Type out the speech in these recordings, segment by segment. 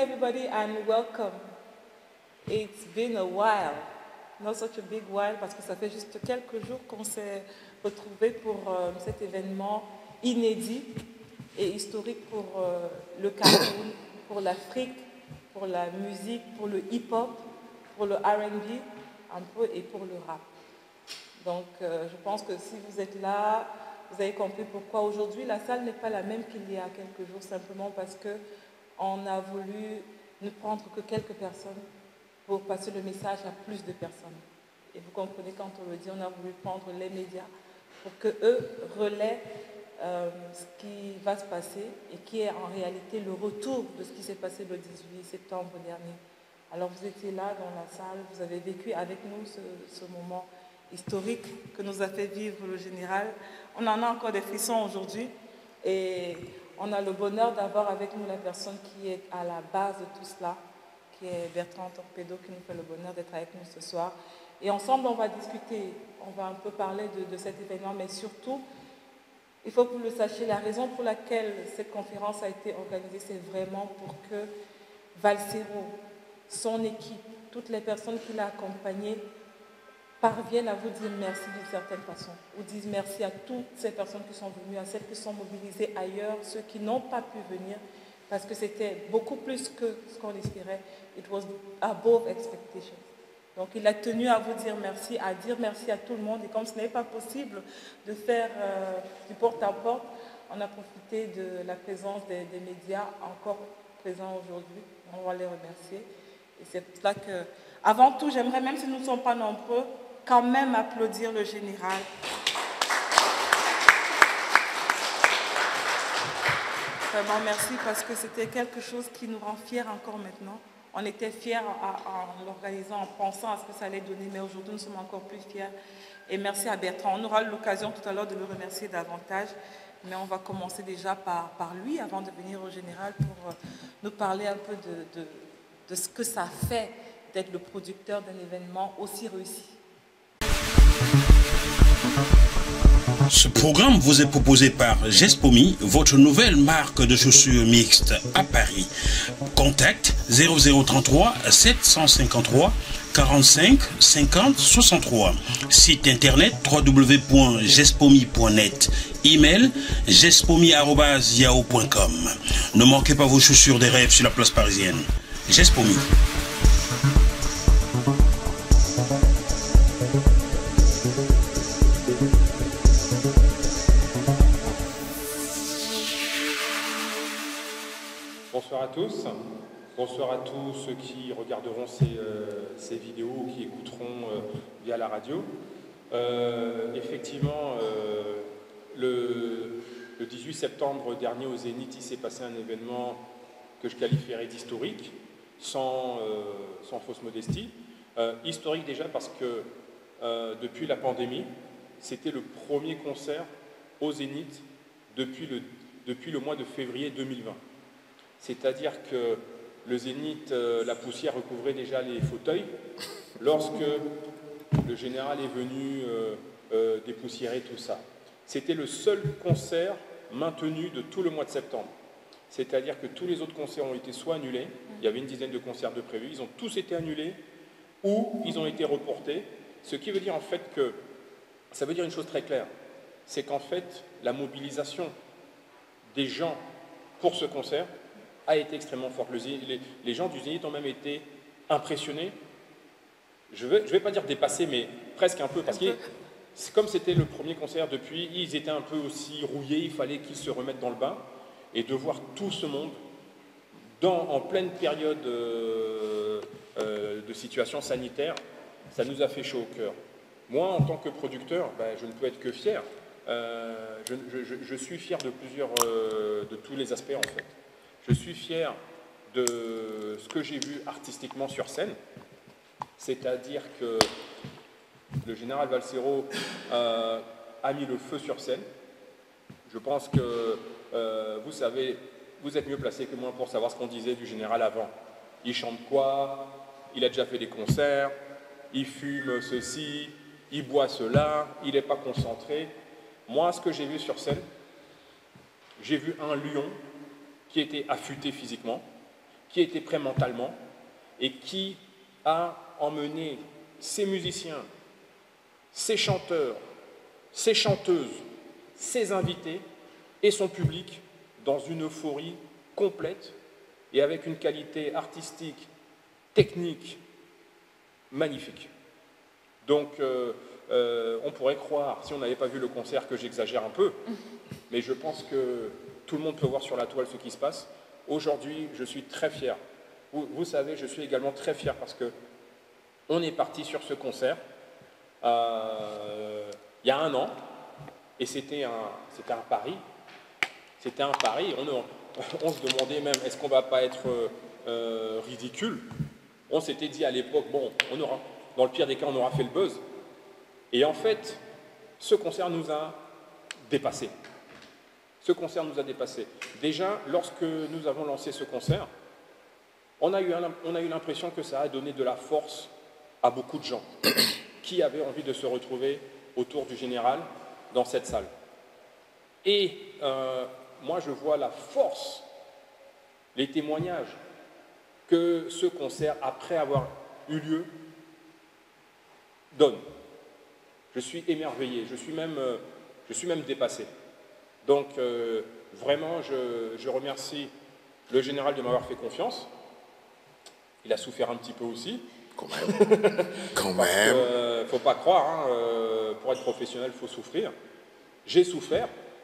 everybody and welcome. It's been a while, not such a big while, parce que ça fait juste quelques jours qu'on s'est retrouvés pour cet événement inédit et historique pour le Cameroun, pour l'Afrique, pour la musique, pour le hip-hop, pour le R&B un peu et pour le rap. Donc je pense que si vous êtes là, vous avez compris pourquoi aujourd'hui la salle n'est pas la même qu'il y a quelques jours, simplement parce qu'on a voulu ne prendre que quelques personnes pour passer le message à plus de personnes. Et vous comprenez quand on le dit, on a voulu prendre les médias pour qu'eux relaient ce qui va se passer et qui est en réalité le retour de ce qui s'est passé le 18 septembre dernier. Alors vous étiez là dans la salle, vous avez vécu avec nous ce moment historique que nous a fait vivre le général. On en a encore des frissons aujourd'hui et on a le bonheur d'avoir avec nous la personne qui est à la base de tout cela, qui est Bertrand Torpedo, qui nous fait le bonheur d'être avec nous ce soir. Et ensemble, on va discuter, on va un peu parler de cet événement, mais surtout, il faut que vous le sachiez, la raison pour laquelle cette conférence a été organisée, c'est vraiment pour que Valsero, son équipe, toutes les personnes qui l'ont accompagné, parviennent à vous dire merci d'une certaine façon, ou disent merci à toutes ces personnes qui sont venues, à celles qui sont mobilisées ailleurs, ceux qui n'ont pas pu venir, parce que c'était beaucoup plus que ce qu'on espérait. It was above expectations. Donc il a tenu à vous dire merci, à dire merci à tout le monde, et comme ce n'est pas possible de faire du porte-à-porte, on a profité de la présence des médias encore présents aujourd'hui. On va les remercier. Et c'est pour cela que, avant tout, j'aimerais, même si nous ne sommes pas nombreux, quand même applaudir le général. Vraiment merci, parce que c'était quelque chose qui nous rend fiers encore maintenant. On était fiers en l'organisant, en pensant à ce que ça allait donner, mais aujourd'hui nous sommes encore plus fiers. Et merci à Bertrand. On aura l'occasion tout à l'heure de le remercier davantage, mais on va commencer déjà par lui avant de venir au général pour nous parler un peu de ce que ça fait d'être le producteur d'un événement aussi réussi. Ce programme vous est proposé par Gespomi, votre nouvelle marque de chaussures mixtes à Paris. Contact 0033 753 45 50 63. Site internet www.gespomi.net. Email gespomi@yahoo.com. Ne manquez pas vos chaussures des rêves sur la place parisienne. Gespomi. Bonsoir à tous. Bonsoir à tous ceux qui regarderont ces vidéos ou qui écouteront via la radio. Effectivement, le 18 septembre dernier au Zénith, il s'est passé un événement que je qualifierais d'historique, sans fausse modestie. Historique déjà parce que depuis la pandémie, c'était le premier concert au Zénith depuis le mois de février 2020. C'est-à-dire que le Zénith, la poussière recouvrait déjà les fauteuils lorsque le général est venu dépoussiérer tout ça. C'était le seul concert maintenu de tout le mois de septembre. C'est-à-dire que tous les autres concerts ont été soit annulés, il y avait une dizaine de concerts de prévus, ils ont tous été annulés ou ils ont été reportés. Ce qui veut dire en fait que, ça veut dire une chose très claire, c'est qu'en fait la mobilisation des gens pour ce concert a été extrêmement forte. Les gens du Zénith ont même été impressionnés, je vais pas dire dépassés, mais presque un peu, parce que comme c'était le premier concert depuis, ils étaient un peu aussi rouillés, il fallait qu'ils se remettent dans le bain, et de voir tout ce monde en pleine période de situation sanitaire, ça nous a fait chaud au cœur. Moi, en tant que producteur, je ne peux être que fier. Je suis fier de tous les aspects en fait. Je suis fier de ce que j'ai vu artistiquement sur scène, c'est-à-dire que le général Valsero a mis le feu sur scène. Je pense que vous savez, vous êtes mieux placé que moi pour savoir ce qu'on disait du général avant. Il chante quoi? Il a déjà fait des concerts, il fume ceci, il boit cela, il n'est pas concentré. Moi, ce que j'ai vu sur scène, j'ai vu un lion qui était affûté physiquement, qui était prêt mentalement et qui a emmené ses musiciens, ses chanteurs, ses chanteuses, ses invités et son public dans une euphorie complète et avec une qualité artistique, technique, magnifique. Donc, on pourrait croire, si on n'avait pas vu le concert, que j'exagère un peu, mais je pense que tout le monde peut voir sur la toile ce qui se passe. Aujourd'hui, je suis très fier. Vous savez, je suis également très fier parce que on est parti sur ce concert il y a 1 an, et c'était un pari. C'était un pari. On se demandait même, est-ce qu'on ne va pas être ridicule? On s'était dit à l'époque, bon, dans le pire des cas, on aura fait le buzz. Et en fait, ce concert nous a dépassés. Ce concert nous a dépassés. Déjà, lorsque nous avons lancé ce concert, on a eu l'impression que ça a donné de la force à beaucoup de gens qui avaient envie de se retrouver autour du Général dans cette salle. Et moi, je vois la force, les témoignages que ce concert, après avoir eu lieu, donne. Je suis émerveillé, je suis même dépassé. Donc, vraiment, je remercie le Général de m'avoir fait confiance. Il a souffert un petit peu aussi. Quand même. Quand même. Il ne faut pas croire, hein, pour être professionnel, il faut souffrir. J'ai souffert.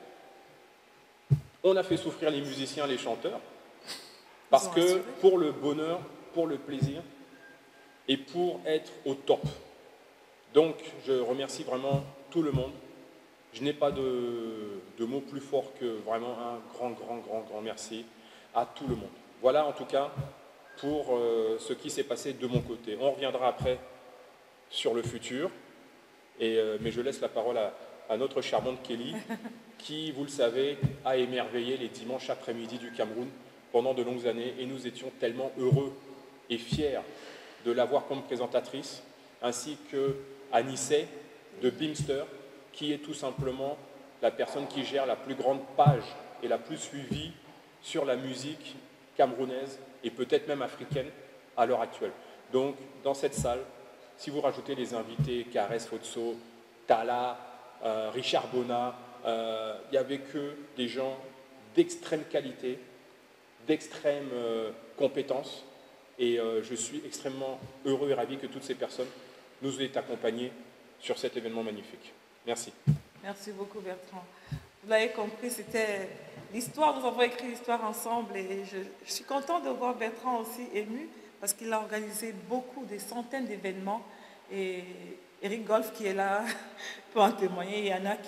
On a fait souffrir les musiciens, les chanteurs. Parce que pour le bonheur, pour le plaisir et pour être au top. Donc, je remercie vraiment tout le monde. Je n'ai pas de mots plus forts que vraiment un grand merci à tout le monde. Voilà en tout cas pour ce qui s'est passé de mon côté. On reviendra après sur le futur, mais je laisse la parole à notre charmante Kelly, qui, vous le savez, a émerveillé les dimanches après-midi du Cameroun pendant de longues années, et nous étions tellement heureux et fiers de l'avoir comme présentatrice, ainsi que Anissé de Bimster, qui est tout simplement la personne qui gère la plus grande page et la plus suivie sur la musique camerounaise et peut-être même africaine à l'heure actuelle. Donc, dans cette salle, si vous rajoutez les invités, Karès Fotso, Tala, Richard Bona, il n'y avait que des gens d'extrême qualité, d'extrême compétence, et je suis extrêmement heureux et ravi que toutes ces personnes nous aient accompagnés sur cet événement magnifique. Merci. Merci beaucoup, Bertrand. Vous l'avez compris, c'était l'histoire, nous avons écrit l'histoire ensemble, et je suis contente de voir Bertrand aussi ému, parce qu'il a organisé des centaines d'événements, et Eric Golf qui est là peut en témoigner. Il y en a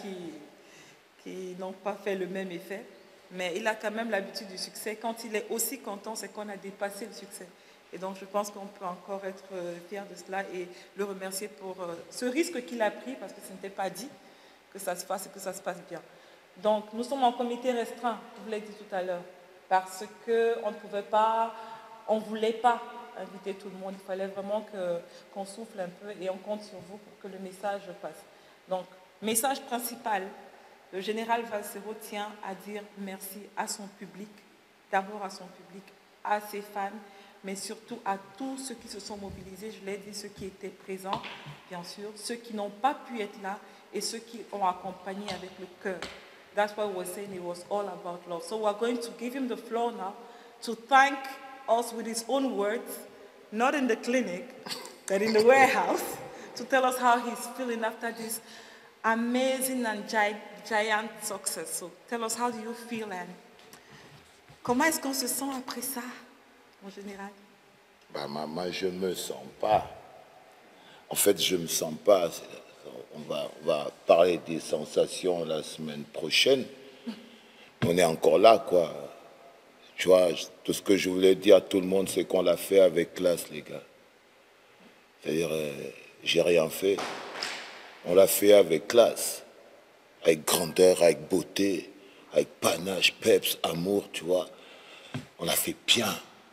qui n'ont pas fait le même effet, mais il a quand même l'habitude du succès. Quand il est aussi content, c'est qu'on a dépassé le succès. Et donc je pense qu'on peut encore être fier de cela et le remercier pour ce risque qu'il a pris, parce que ce n'était pas dit que ça se fasse et que ça se passe bien. Donc nous sommes en comité restreint, je vous l'ai dit tout à l'heure, parce qu'on ne pouvait pas, on ne voulait pas inviter tout le monde. Il fallait vraiment qu'on souffle un peu, et on compte sur vous pour que le message passe. Donc, message principal, le général Valsero tient à dire merci à son public, d'abord à son public, à ses fans, mais surtout à tous ceux qui se sont mobilisés, je l'ai dit, ceux qui étaient présents, bien sûr, ceux qui n'ont pas pu être là et ceux qui ont accompagné avec le cœur. That's why we were saying it was all about love. So we're going to give him the floor now to thank us with his own words, not in the clinic, but in the warehouse, to tell us how he's feeling after this amazing and giant success. So tell us, how do you feel, and comment est-ce qu'on se sent après ça, en général? Moi, je ne me sens pas. En fait, je ne me sens pas. On va parler des sensations la semaine prochaine. On est encore là, quoi. Tu vois, tout ce que je voulais dire à tout le monde, c'est qu'on l'a fait avec classe, les gars. C'est-à-dire, j'ai rien fait. On l'a fait avec classe, avec grandeur, avec beauté, avec panache, peps, amour, tu vois. On l'a fait bien.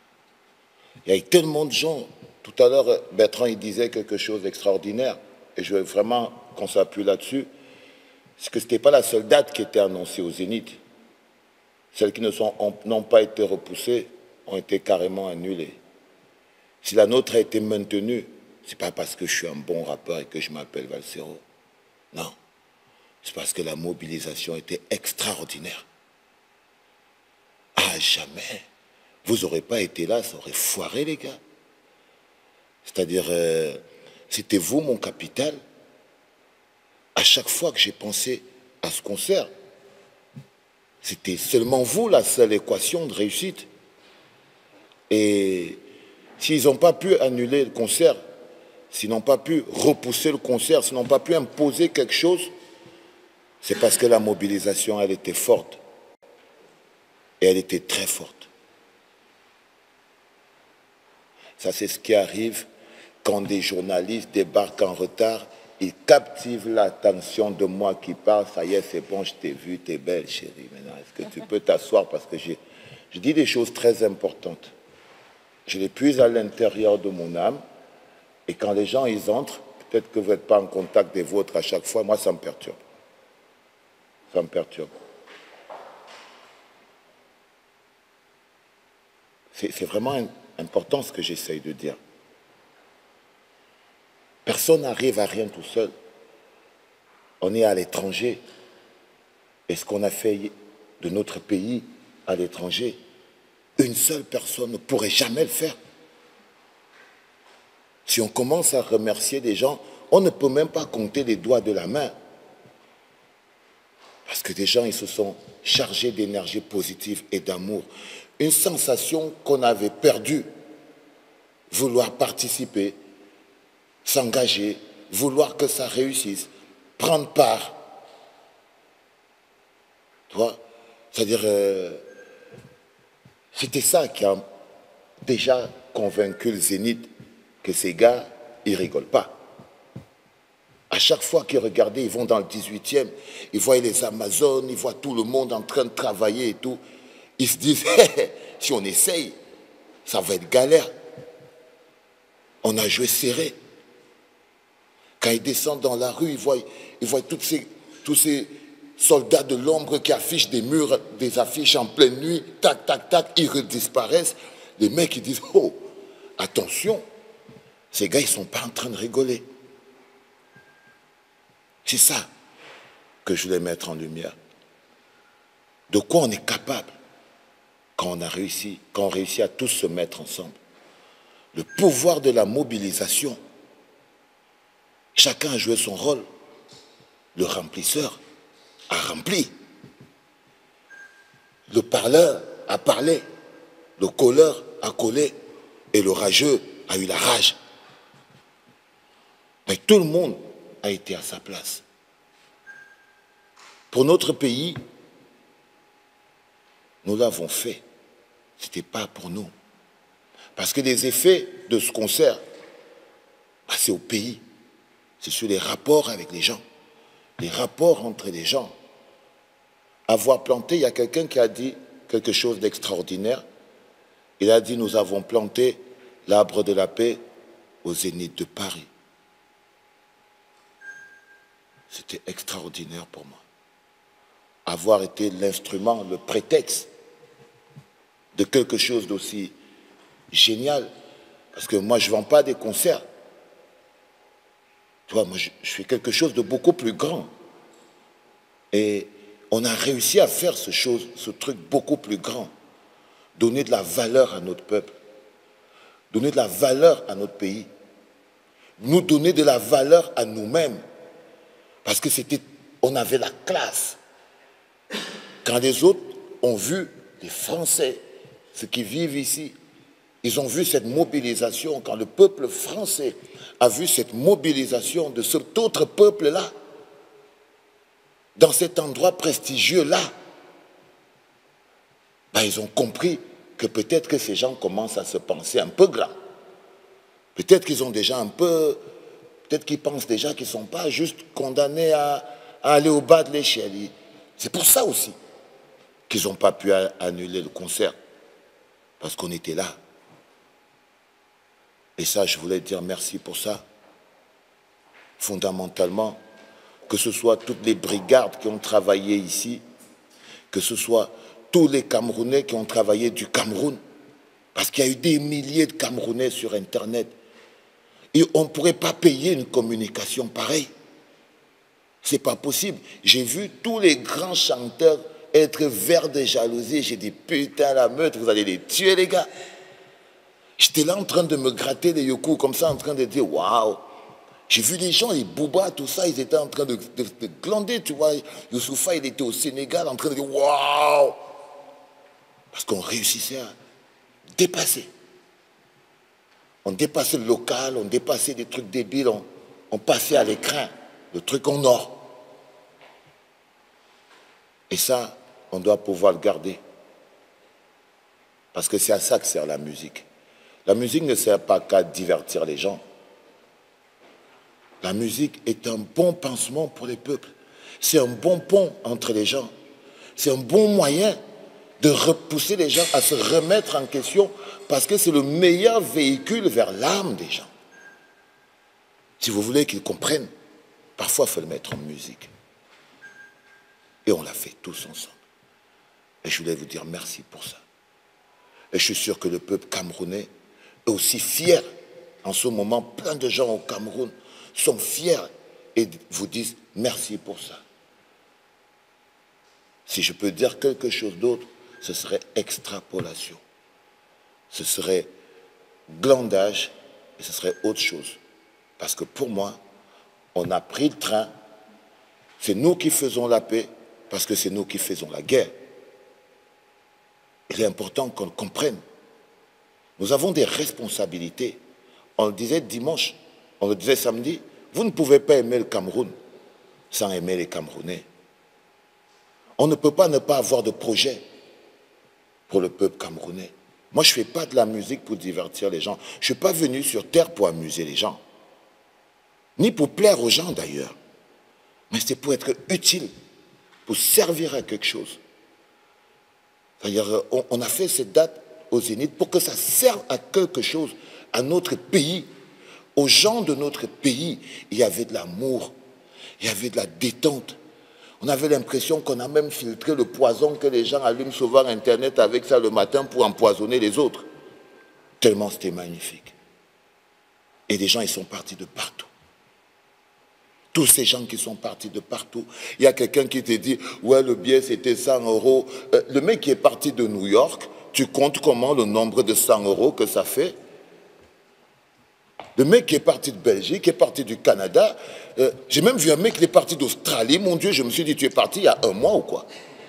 Il y a tellement de gens. Tout à l'heure, Bertrand, il disait quelque chose d'extraordinaire. Et je veux vraiment qu'on s'appuie là-dessus. C'est que ce n'était pas la seule date qui était annoncée au Zénith. Celles qui n'ont pas été repoussées, ont été carrément annulées. Si la nôtre a été maintenue, ce n'est pas parce que je suis un bon rappeur et que je m'appelle Valsero. Non. C'est parce que la mobilisation était extraordinaire. Ah, jamais. Vous n'aurez pas été là, ça aurait foiré, les gars. C'est-à-dire, c'était vous, mon capital. À chaque fois que j'ai pensé à ce concert, c'était seulement vous, la seule équation de réussite. Et s'ils n'ont pas pu annuler le concert, s'ils n'ont pas pu repousser le concert, s'ils n'ont pas pu imposer quelque chose, c'est parce que la mobilisation, elle était forte. Et elle était très forte. Ça, c'est ce qui arrive quand des journalistes débarquent en retard. Ils captivent l'attention de moi qui parle. Ça y est, c'est bon, je t'ai vu, t'es belle, chérie. Maintenant, est-ce que tu peux t'asseoir? Parce que je dis des choses très importantes. Je les puise à l'intérieur de mon âme. Et quand les gens, ils entrent, peut-être que vous n'êtes pas en contact des vôtres à chaque fois, moi, ça me perturbe. Ça me perturbe. C'est vraiment important ce que j'essaye de dire. Personne n'arrive à rien tout seul. On est à l'étranger. Et ce qu'on a fait de notre pays à l'étranger, une seule personne ne pourrait jamais le faire. Si on commence à remercier des gens, on ne peut même pas compter les doigts de la main. Parce que des gens, ils se sont chargés d'énergie positive et d'amour. Une sensation qu'on avait perdue. Vouloir participer, s'engager, vouloir que ça réussisse, prendre part. Tu vois? C'est-à-dire, c'était ça qui a déjà convaincu le Zénith que ces gars, ils rigolent pas. À chaque fois qu'ils regardaient, ils vont dans le 18e, ils voient les Amazones, ils voient tout le monde en train de travailler et tout. Ils se disent, si on essaye, ça va être galère. On a joué serré. Quand ils descendent dans la rue, ils voient tous ces soldats de l'ombre qui affichent des murs, des affiches en pleine nuit, tac, tac, tac, ils redisparaissent. Les mecs, ils disent, oh, attention, ces gars, ils ne sont pas en train de rigoler. C'est ça que je voulais mettre en lumière. De quoi on est capable quand on réussit à tous se mettre ensemble. Le pouvoir de la mobilisation. Chacun a joué son rôle. Le remplisseur a rempli. Le parleur a parlé. Le colleur a collé. Et le rageux a eu la rage. Mais tout le monde a été à sa place. Pour notre pays, nous l'avons fait. Ce n'était pas pour nous. Parce que les effets de ce concert, c'est au pays. C'est sur les rapports avec les gens. Les rapports entre les gens. Avoir planté, il y a quelqu'un qui a dit quelque chose d'extraordinaire. Il a dit, nous avons planté l'arbre de la paix au Zénith de Paris. C'était extraordinaire pour moi. Avoir été l'instrument, le prétexte de quelque chose d'aussi génial. Parce que moi, je ne vends pas des concerts. Tu vois, moi, je fais quelque chose de beaucoup plus grand. Et on a réussi à faire ce truc beaucoup plus grand. Donner de la valeur à notre peuple. Donner de la valeur à notre pays. Nous donner de la valeur à nous-mêmes. Parce que on avait la classe. Quand les autres ont vu les Français, ceux qui vivent ici, ils ont vu cette mobilisation. Quand le peuple français a vu cette mobilisation de cet autre peuple-là, dans cet endroit prestigieux-là, ils ont compris que peut-être que ces gens commencent à se penser un peu grands. Peut-être qu'ils ont déjà un peu... Peut-être qu'ils pensent déjà qu'ils ne sont pas juste condamnés à aller au bas de l'échelle. C'est pour ça aussi qu'ils n'ont pas pu annuler le concert. Parce qu'on était là. Et ça, je voulais dire merci pour ça. Fondamentalement, que ce soit toutes les brigades qui ont travaillé ici, que ce soit tous les Camerounais qui ont travaillé du Cameroun, Parce qu'il y a eu des milliers de Camerounais sur Internet. Et on ne pourrait pas payer une communication pareille. Ce n'est pas possible. J'ai vu tous les grands chanteurs être verts de jalousie. J'ai dit, putain, la meute, vous allez les tuer, les gars. J'étais là en train de me gratter les yoku, comme ça, en train de dire, waouh. J'ai vu les gens, les Booba, tout ça, ils étaient en train de glander, tu vois. Youssoufa, il était au Sénégal, en train de dire, waouh. Parce qu'on réussissait à dépasser. On dépassait le local, on dépassait des trucs débiles, on passait à l'écran, le truc en or. Et ça, on doit pouvoir le garder. Parce que c'est à ça que sert la musique. La musique ne sert pas qu'à divertir les gens. La musique est un bon pansement pour les peuples. C'est un bon pont entre les gens. C'est un bon moyen de repousser les gens à se remettre en question parce que c'est le meilleur véhicule vers l'âme des gens. Si vous voulez qu'ils comprennent, parfois il faut le mettre en musique. Et on l'a fait tous ensemble. Et je voulais vous dire merci pour ça. Et je suis sûr que le peuple camerounais est aussi fier. En ce moment, plein de gens au Cameroun sont fiers et vous disent merci pour ça. Si je peux dire quelque chose d'autre, ce serait extrapolation. Ce serait glandage et ce serait autre chose. Parce que pour moi, on a pris le train, c'est nous qui faisons la paix, parce que c'est nous qui faisons la guerre. Il est important qu'on le comprenne. Nous avons des responsabilités. On le disait dimanche, on le disait samedi, vous ne pouvez pas aimer le Cameroun sans aimer les Camerounais. On ne peut pas ne pas avoir de projet pour le peuple camerounais. Moi, je ne fais pas de la musique pour divertir les gens. Je ne suis pas venu sur terre pour amuser les gens. Ni pour plaire aux gens d'ailleurs. Mais c'est pour être utile, pour servir à quelque chose. C'est-à-dire, on a fait cette date au Zénith pour que ça serve à quelque chose, à notre pays, aux gens de notre pays. Il y avait de l'amour, il y avait de la détente. On avait l'impression qu'on a même filtré le poison que les gens allument souvent Internet avec ça le matin pour empoisonner les autres. Tellement c'était magnifique. Et les gens, ils sont partis de partout. Tous ces gens qui sont partis de partout. Il y a quelqu'un qui te dit, ouais, le billet c'était 100 €. Le mec qui est parti de New York, tu comptes comment le nombre de 100 € que ça fait? Le mec qui est parti de Belgique, qui est parti du Canada. J'ai même vu un mec qui est parti d'Australie. Mon Dieu, je me suis dit, tu es parti il y a 1 mois ou quoi?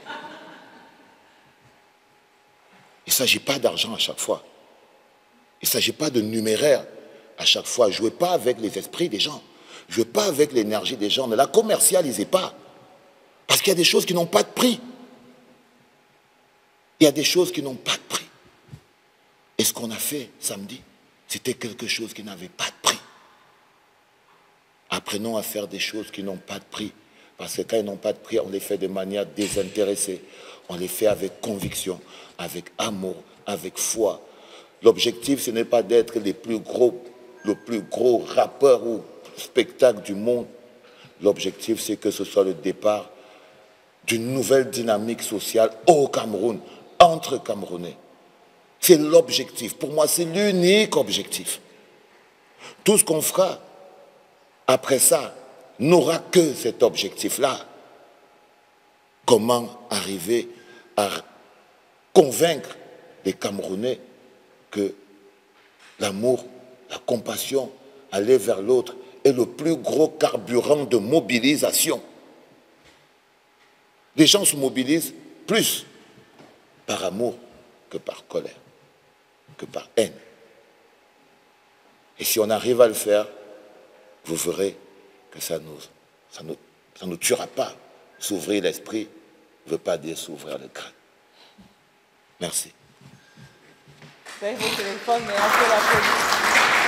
Il ne s'agit pas d'argent à chaque fois. Il ne s'agit pas de numéraire à chaque fois. Jouez pas avec les esprits des gens. Jouez pas avec l'énergie des gens. Ne la commercialisez pas. Parce qu'il y a des choses qui n'ont pas de prix. Il y a des choses qui n'ont pas de prix. Et ce qu'on a fait samedi, c'était quelque chose qui n'avait pas de prix. Apprenons à faire des choses qui n'ont pas de prix. Parce que quand elles n'ont pas de prix, on les fait de manière désintéressée. On les fait avec conviction, avec amour, avec foi. L'objectif, ce n'est pas d'être le plus gros rappeur ou spectacle du monde. L'objectif, c'est que ce soit le départ d'une nouvelle dynamique sociale au Cameroun, entre Camerounais. C'est l'objectif. Pour moi, c'est l'unique objectif. Tout ce qu'on fera après ça n'aura que cet objectif-là. Comment arriver à convaincre les Camerounais que l'amour, la compassion, aller vers l'autre est le plus gros carburant de mobilisation. Les gens se mobilisent plus par amour que par colère, que par haine. Et si on arrive à le faire, vous verrez que ça nous tuera pas. S'ouvrir l'esprit ne veut pas dire s'ouvrir le crâne. Merci. Vous avez vos téléphones, mais un peu la police.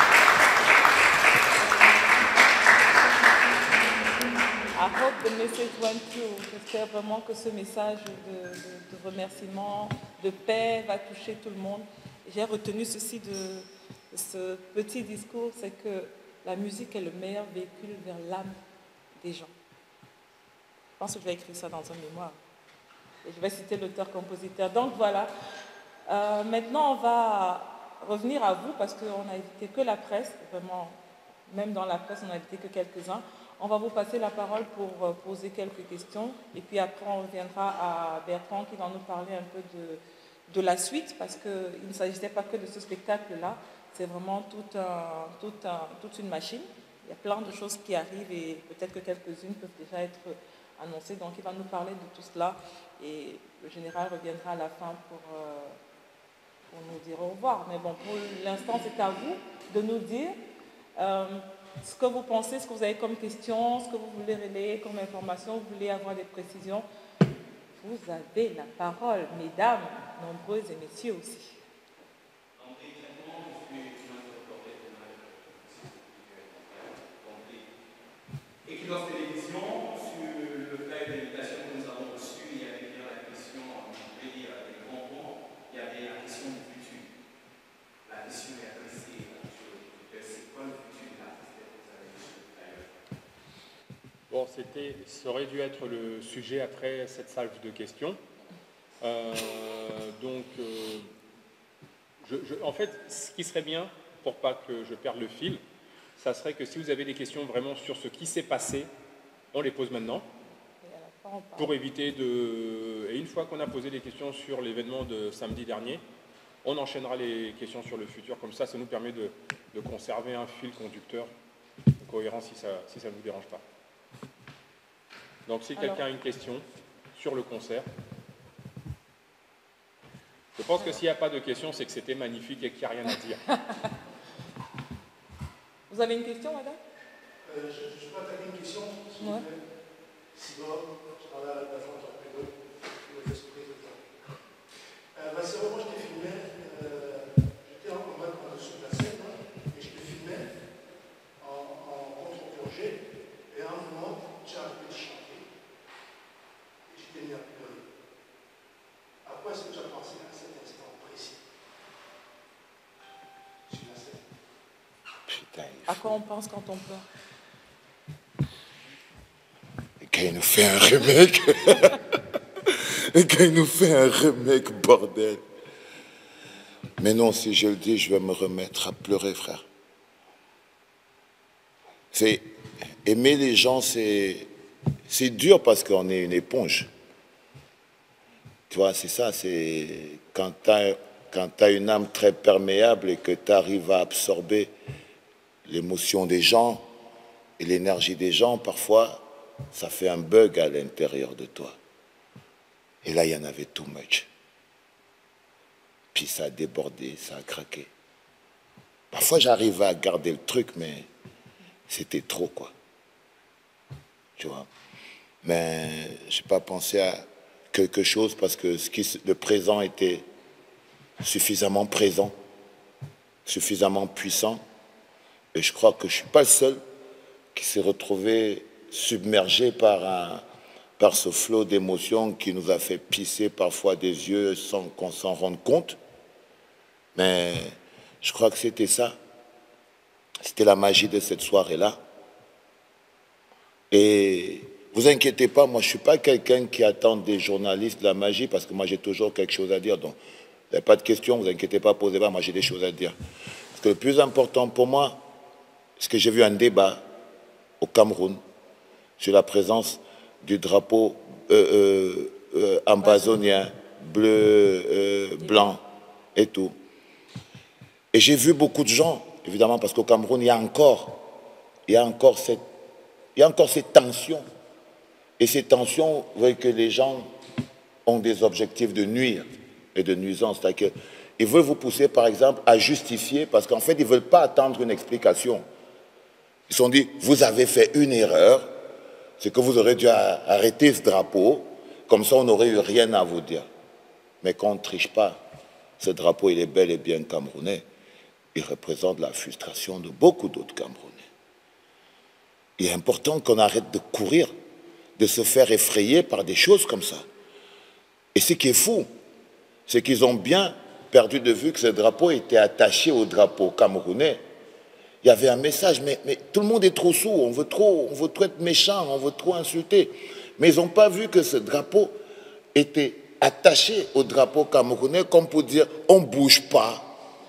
I hope the message went through. J'espère vraiment que ce message de remerciement, de paix va toucher tout le monde. J'ai retenu ceci de ce petit discours, c'est que la musique est le meilleur véhicule vers l'âme des gens. Je pense que je vais écrire ça dans un mémoire. Et je vais citer l'auteur-compositeur. Donc voilà. Maintenant, on va revenir à vous, parce qu'on a invité que la presse, vraiment, même dans la presse, on n'a invité que quelques-uns. On va vous passer la parole pour poser quelques questions. Et puis après, on reviendra à Bertrand qui va nous parler un peu de la suite, parce qu'il ne s'agissait pas que de ce spectacle-là. C'est vraiment toute une machine. Il y a plein de choses qui arrivent et peut-être que quelques-unes peuvent déjà être annoncées. Donc, il va nous parler de tout cela. Et le général reviendra à la fin pour nous dire au revoir. Mais bon, pour l'instant, c'est à vous de nous dire ce que vous pensez, ce que vous avez comme question, ce que vous voulez relayer comme information, vous voulez avoir des précisions. Vous avez la parole, mesdames, nombreuses et messieurs aussi. Équinoxe Télévision, sur le fait de l'invitation que nous avons reçue, il y avait bien la question, on pouvait dire avec grand point, il y avait la question du futur. La question est adressée à c'est quoi le futur de l'artiste que vous avez reçu d'ailleurs? Bon, ça aurait dû être le sujet après cette salve de questions. En fait, ce qui serait bien, pour pas que je perde le fil, ça serait que si vous avez des questions vraiment sur ce qui s'est passé, on les pose maintenant, pour éviter de... Et une fois qu'on a posé des questions sur l'événement de samedi dernier, on enchaînera les questions sur le futur. Comme ça, ça nous permet de conserver un fil conducteur cohérent si ça ne vous dérange pas. Donc si quelqu'un a une question sur le concert, je pense que s'il n'y a pas de questions, c'est que c'était magnifique et qu'il n'y a rien à dire. Vous avez une question, madame? Je peux attaquer une question, s'il vous plaît. Sibor, je parlais à la fois Torpedo, qui m'a fait tout le temps. C'est vrai, moi je t'ai filmé, j'étais en mode en-dessous de la scène, et je t'ai filmé en contre-plongée, et à un moment, j'ai arrêté de chanter, et je t'ai mis à pleurer. À quoi est-ce que tu as pensé à cet instant précis sur la scène? À quoi on pense quand on pleure? Et quand il nous fait un remake. Et quand il nous fait un remake, bordel. Mais non, si je le dis, je vais me remettre à pleurer, frère. Aimer les gens, c'est dur parce qu'on est une éponge. Tu vois, c'est ça, c'est quand tu as une âme très perméable et que tu arrives à absorber l'émotion des gens et l'énergie des gens, parfois, ça fait un bug à l'intérieur de toi. Et là, il y en avait too much. Puis ça a débordé, ça a craqué. Parfois, j'arrivais à garder le truc, mais c'était trop, quoi. Tu vois. Mais je n'ai pas pensé à quelque chose parce que le présent était suffisamment présent, suffisamment puissant. Et je crois que je ne suis pas le seul qui s'est retrouvé submergé par ce flot d'émotions qui nous a fait pisser parfois des yeux sans qu'on s'en rende compte. Mais je crois que c'était ça. C'était la magie de cette soirée-là. Et vous inquiétez pas, moi je ne suis pas quelqu'un qui attend des journalistes de la magie parce que moi j'ai toujours quelque chose à dire. Donc, il n'y a pas de questions, vous inquiétez pas, posez pas, moi j'ai des choses à dire. Parce que le plus important pour moi, c'est que j'ai vu un débat au Cameroun sur la présence du drapeau amazonien, bleu, blanc et tout. Et j'ai vu beaucoup de gens, évidemment, parce qu'au Cameroun, il y a encore cette tension. Et ces tensions, vous voyez que les gens ont des objectifs de nuire et de nuisance. C'est-à-dire qu'ils veulent vous pousser, par exemple, à justifier, parce qu'en fait, ils ne veulent pas attendre une explication. Ils se sont dit, vous avez fait une erreur, c'est que vous aurez dû arrêter ce drapeau, comme ça on n'aurait eu rien à vous dire. Mais qu'on ne triche pas, ce drapeau il est bel et bien camerounais. Il représente la frustration de beaucoup d'autres Camerounais. Il est important qu'on arrête de courir, de se faire effrayer par des choses comme ça. Et ce qui est fou, c'est qu'ils ont bien perdu de vue que ce drapeau était attaché au drapeau camerounais. Il y avait un message, mais tout le monde est trop sourd, on veut trop être méchant, on veut trop insulter. Mais ils n'ont pas vu que ce drapeau était attaché au drapeau camerounais comme pour dire on ne bouge pas.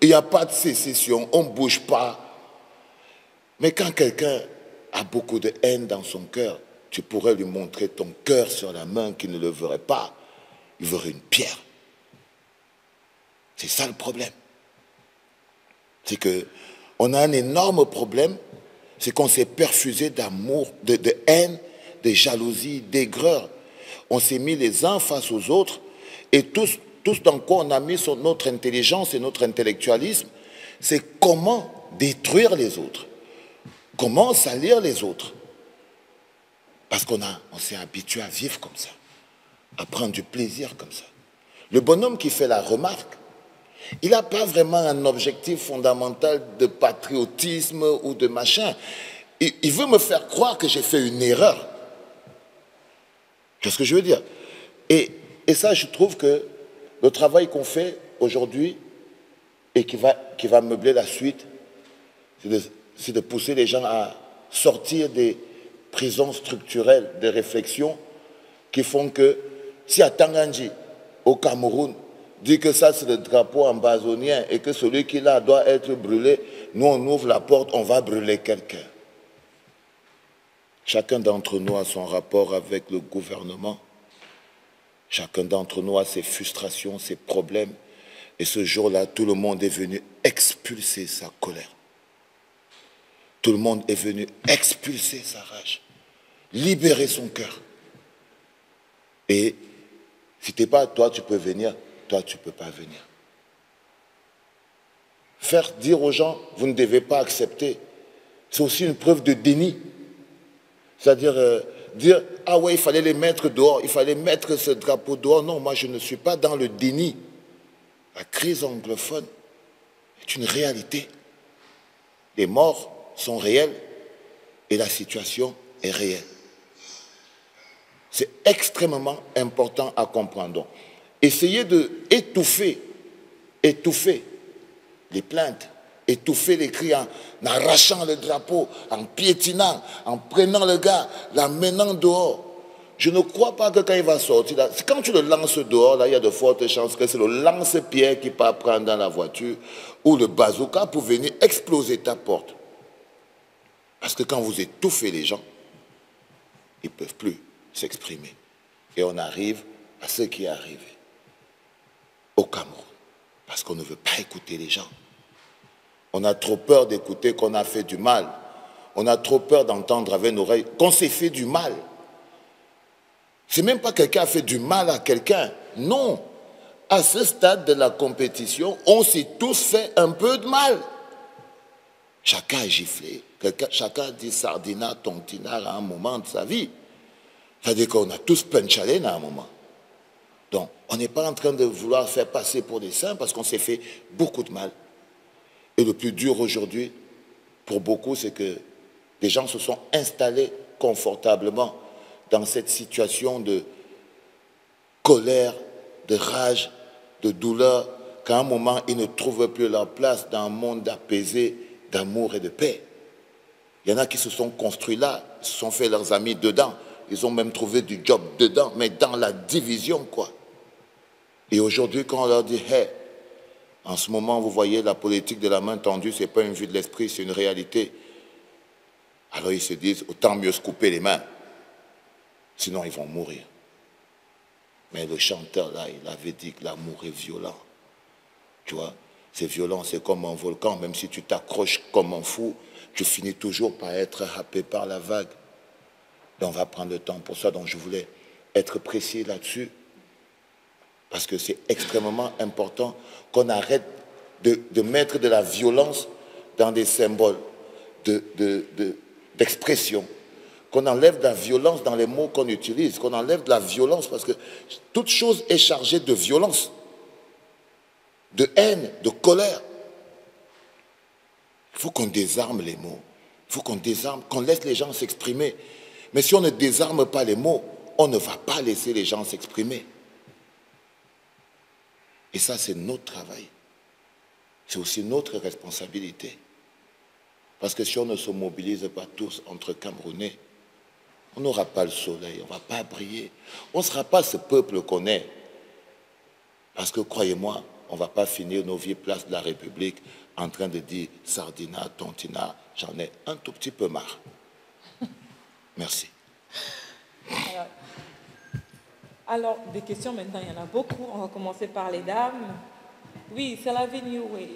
il n'y a pas de sécession, on ne bouge pas. Mais quand quelqu'un a beaucoup de haine dans son cœur, tu pourrais lui montrer ton cœur sur la main qu'il ne le verrait pas. Il verrait une pierre. C'est ça le problème. C'est qu'on a un énorme problème, c'est qu'on s'est perfusé d'amour, de haine, de jalousie, d'aigreur. On s'est mis les uns face aux autres et tous dans quoi on a mis notre intelligence et notre intellectualisme, c'est comment détruire les autres, comment salir les autres. Parce qu'on s'est habitué à vivre comme ça, à prendre du plaisir comme ça. Le bonhomme qui fait la remarque, il n'a pas vraiment un objectif fondamental de patriotisme ou de machin. Il veut me faire croire que j'ai fait une erreur. Qu'est-ce que je veux dire? Et ça, je trouve que le travail qu'on fait aujourd'hui et qui va meubler la suite, c'est de pousser les gens à sortir des prisons structurelles de réflexion qui font que si à Tanganji, au Cameroun, dit que ça c'est le drapeau ambazonien et que celui qui là doit être brûlé, nous on ouvre la porte, on va brûler quelqu'un. Chacun d'entre nous a son rapport avec le gouvernement. Chacun d'entre nous a ses frustrations, ses problèmes. Et ce jour-là, tout le monde est venu expulser sa colère. Tout le monde est venu expulser sa rage, libérer son cœur. Et si tu n'es pas toi, tu peux venir, toi, tu ne peux pas venir. Faire dire aux gens, vous ne devez pas accepter, c'est aussi une preuve de déni. C'est-à-dire dire, ah ouais, il fallait les mettre dehors, il fallait mettre ce drapeau dehors. Non, moi je ne suis pas dans le déni. La crise anglophone est une réalité. Les morts sont réels et la situation est réelle. C'est extrêmement important à comprendre. Donc, essayez d'étouffer les plaintes, étouffer les cris en arrachant le drapeau, en piétinant, en prenant le gars, l'amenant dehors. Je ne crois pas que quand il va sortir, là, quand tu le lances dehors, là, il y a de fortes chances que c'est le lance-pierre qui part prendre dans la voiture ou le bazooka pour venir exploser ta porte. Parce que quand vous étouffez les gens, ils ne peuvent plus s'exprimer. Et on arrive à ce qui est arrivé au Cameroun. Parce qu'on ne veut pas écouter les gens. On a trop peur d'écouter qu'on a fait du mal. On a trop peur d'entendre avec nos oreilles qu'on s'est fait du mal. C'est même pas quelqu'un a fait du mal à quelqu'un. Non. À ce stade de la compétition, on s'est tous fait un peu de mal. Chacun a giflé. Chacun a dit sardina, tontinard à un moment de sa vie. C'est-à-dire qu'on a tous punchalé à un moment. Donc, on n'est pas en train de vouloir faire passer pour des saints parce qu'on s'est fait beaucoup de mal. Et le plus dur aujourd'hui, pour beaucoup, c'est que des gens se sont installés confortablement dans cette situation de colère, de rage, de douleur, qu'à un moment, ils ne trouvent plus leur place dans un monde apaisé, d'amour et de paix. Il y en a qui se sont construits là, ils se sont fait leurs amis dedans, ils ont même trouvé du job dedans, mais dans la division, quoi. Et aujourd'hui, quand on leur dit, hey, en ce moment, vous voyez, la politique de la main tendue, ce n'est pas une vue de l'esprit, c'est une réalité. Alors ils se disent, autant mieux se couper les mains, sinon ils vont mourir. Mais le chanteur, là, il avait dit que l'amour est violent. Tu vois, c'est violent, c'est comme un volcan, même si tu t'accroches comme un fou, tu finis toujours par être happé par la vague. Et on va prendre le temps pour ça, donc je voulais être précis là-dessus. Parce que c'est extrêmement important qu'on arrête de mettre de la violence dans des symboles d'expression. Qu'on enlève de la violence dans les mots qu'on utilise. Qu'on enlève de la violence parce que toute chose est chargée de violence, de haine, de colère. Il faut qu'on désarme les mots. Il faut qu'on désarme, qu'on laisse les gens s'exprimer. Mais si on ne désarme pas les mots, on ne va pas laisser les gens s'exprimer. Et ça, c'est notre travail. C'est aussi notre responsabilité. Parce que si on ne se mobilise pas tous entre Camerounais, on n'aura pas le soleil, on ne va pas briller. On ne sera pas ce peuple qu'on est. Parce que, croyez-moi, on ne va pas finir nos vies place de la République en train de dire Sardina, Tontina, j'en ai un tout petit peu marre. Merci. Alors, des questions maintenant, il y en a beaucoup. On va commencer par les dames. Oui, c'est la venue, oui.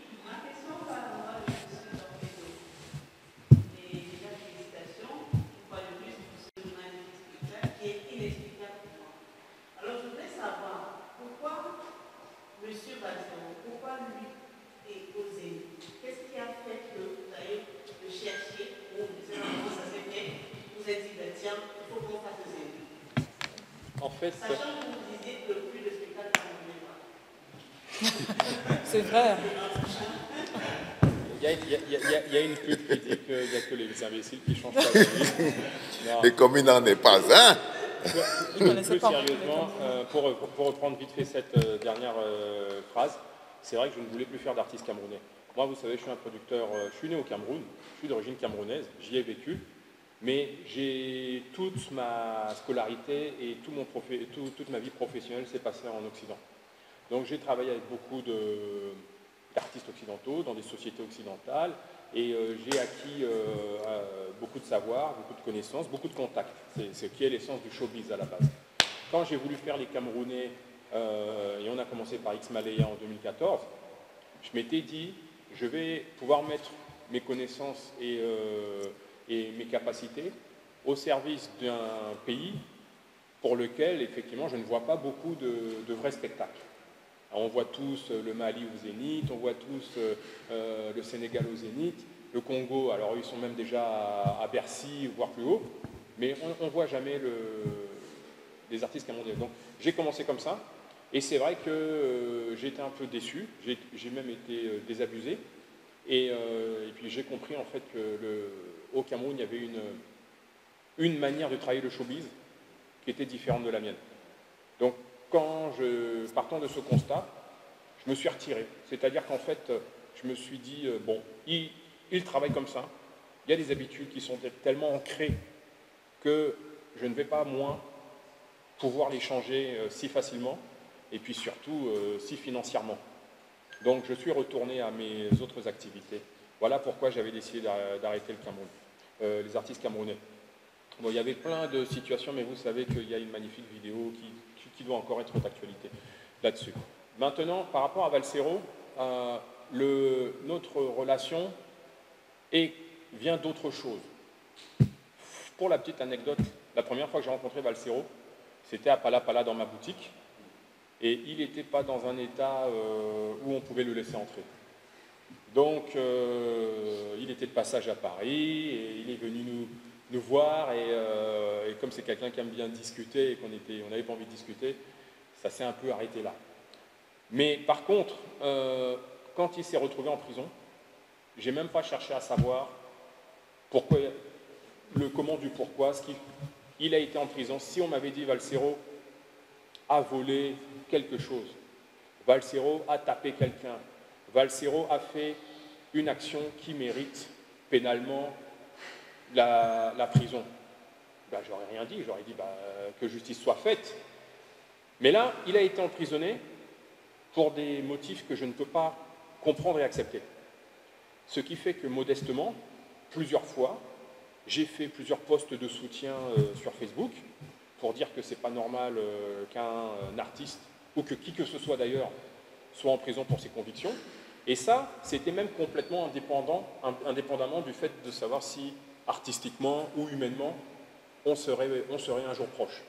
Monsieur Valsero, pourquoi lui est osé? Qu'est-ce qui a fait que vous allez le chercher ou vous savez comment ça s'est fait? Vous avez dit, ben, tiens, il faut qu'on fasse Zénith. En fait, sachant que vous disiez que plus de spectacle ne voulait pas. C'est vrai. Il y a une pub qui dit qu'il n'y a que les imbéciles qui changent pas de vie. Et comme il n'en est pas un. Plus sérieusement, pour reprendre vite fait cette dernière phrase, c'est vrai que je ne voulais plus faire d'artiste camerounais. Moi, vous savez, je suis un producteur, je suis né au Cameroun, je suis d'origine camerounaise, j'y ai vécu, mais j'ai toute ma scolarité et toute ma vie professionnelle s'est passée en Occident. Donc j'ai travaillé avec beaucoup d'artistes occidentaux, dans des sociétés occidentales, et j'ai acquis beaucoup de savoir, beaucoup de connaissances, beaucoup de contacts. C'est ce qui est l'essence du showbiz à la base. Quand j'ai voulu faire les Camerounais, et on a commencé par X-Malaya en 2014, je m'étais dit, je vais pouvoir mettre mes connaissances et mes capacités au service d'un pays pour lequel, effectivement, je ne vois pas beaucoup de vrais spectacles. Alors, on voit tous le Mali au Zénith, on voit tous le Sénégal au Zénith, le Congo, alors ils sont même déjà à Bercy, voire plus haut, mais on ne voit jamais les artistes camerounais. Donc j'ai commencé comme ça, et c'est vrai que j'étais un peu déçu, j'ai même été désabusé, et puis j'ai compris en fait qu'au Cameroun, il y avait une manière de travailler le showbiz qui était différente de la mienne. Donc, partant de ce constat, je me suis retiré. C'est-à-dire qu'en fait, je me suis dit, bon, il travaille comme ça, il y a des habitudes qui sont tellement ancrées que je ne vais pas, moi, pouvoir les changer si facilement, et puis surtout si financièrement. Donc, je suis retourné à mes autres activités. Voilà pourquoi j'avais décidé d'arrêter le Cameroun, les artistes camerounais. Bon, il y avait plein de situations, mais vous savez qu'il y a une magnifique vidéo qui doit encore être d'actualité là-dessus. Maintenant, par rapport à Valsero, notre relation vient d'autre chose. Pour la petite anecdote, la première fois que j'ai rencontré Valsero, c'était à Pala dans ma boutique, et il n'était pas dans un état où on pouvait le laisser entrer. Donc, il était de passage à Paris, et il est venu nous voir, et comme c'est quelqu'un qui aime bien discuter et qu'on n'avait pas envie de discuter, ça s'est un peu arrêté là. Mais par contre, quand il s'est retrouvé en prison, j'ai même pas cherché à savoir pourquoi, le comment du pourquoi, il a été en prison. Si on m'avait dit Valsero a volé quelque chose, Valsero a tapé quelqu'un, Valsero a fait une action qui mérite pénalement la prison, ben, j'aurais rien dit, j'aurais dit que justice soit faite. Mais là, il a été emprisonné pour des motifs que je ne peux pas comprendre et accepter. Ce qui fait que modestement, plusieurs fois, j'ai fait plusieurs posts de soutien sur Facebook pour dire que c'est pas normal qu'un artiste, ou que qui que ce soit d'ailleurs, soit en prison pour ses convictions. Et ça, c'était même complètement indépendamment du fait de savoir si artistiquement ou humainement, on serait un jour proche.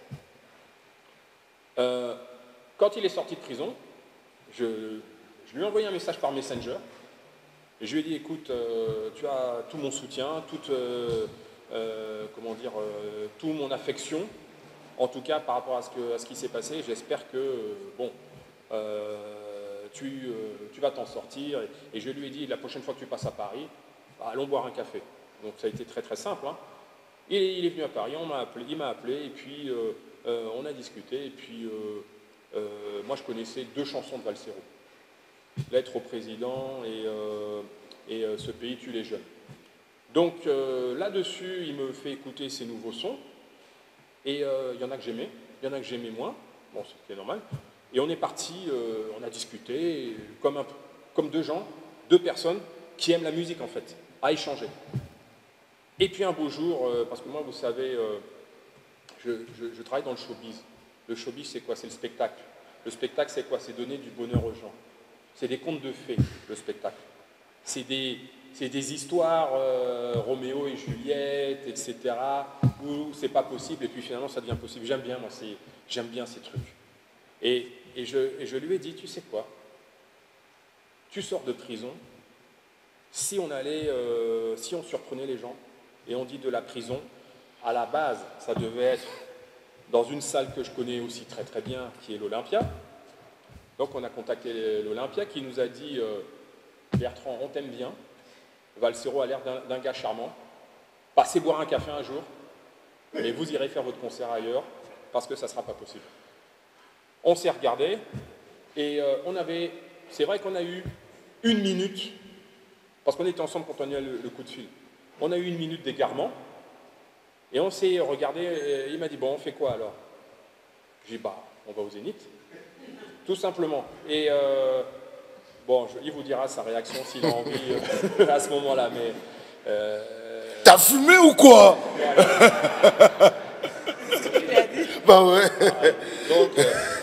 Quand il est sorti de prison, je lui ai envoyé un message par Messenger, et je lui ai dit, écoute, tu as tout mon soutien, toute mon affection, en tout cas par rapport à ce qui s'est passé. J'espère que, tu vas t'en sortir. Et je lui ai dit, la prochaine fois que tu passes à Paris, allons boire un café. Donc ça a été très très simple. Hein. Il est venu à Paris, il m'a appelé, et puis on a discuté, et puis moi je connaissais 2 chansons de Valsero. Lettre au président et Ce pays tue les jeunes. Donc là-dessus, il me fait écouter ses nouveaux sons, et il y en a que j'aimais, il y en a que j'aimais moins, bon, c'était normal. Et on est parti, on a discuté, comme deux personnes qui aiment la musique en fait, à échanger. Et puis un beau jour, parce que moi vous savez, je travaille dans le showbiz. Le showbiz c'est quoi? C'est le spectacle. Le spectacle c'est quoi? C'est donner du bonheur aux gens. C'est des contes de fées, le spectacle. C'est des histoires, Roméo et Juliette, etc., où c'est pas possible et puis finalement ça devient possible. J'aime bien, moi, j'aime bien ces trucs. Et je lui ai dit, tu sais quoi? Tu sors de prison, si on surprenait les gens, et on dit de la prison, à la base, ça devait être dans une salle que je connais aussi très très bien, qui est l'Olympia. Donc on a contacté l'Olympia qui nous a dit Bertrand, on t'aime bien, Valsero a l'air d'un gars charmant, passez boire un café un jour, mais vous irez faire votre concert ailleurs, parce que ça ne sera pas possible. On s'est regardé, et c'est vrai qu'on a eu 1 minute, parce qu'on était ensemble quand on a eu le coup de fil, on a eu 1 minute d'égarement, et on s'est regardé, et il m'a dit, bon, on fait quoi alors? J'ai dit, bah, on va au Zénith, tout simplement. Et bon, il vous dira sa réaction s'il a envie à ce moment-là, mais... T'as fumé ou quoi? Bah ouais. Donc,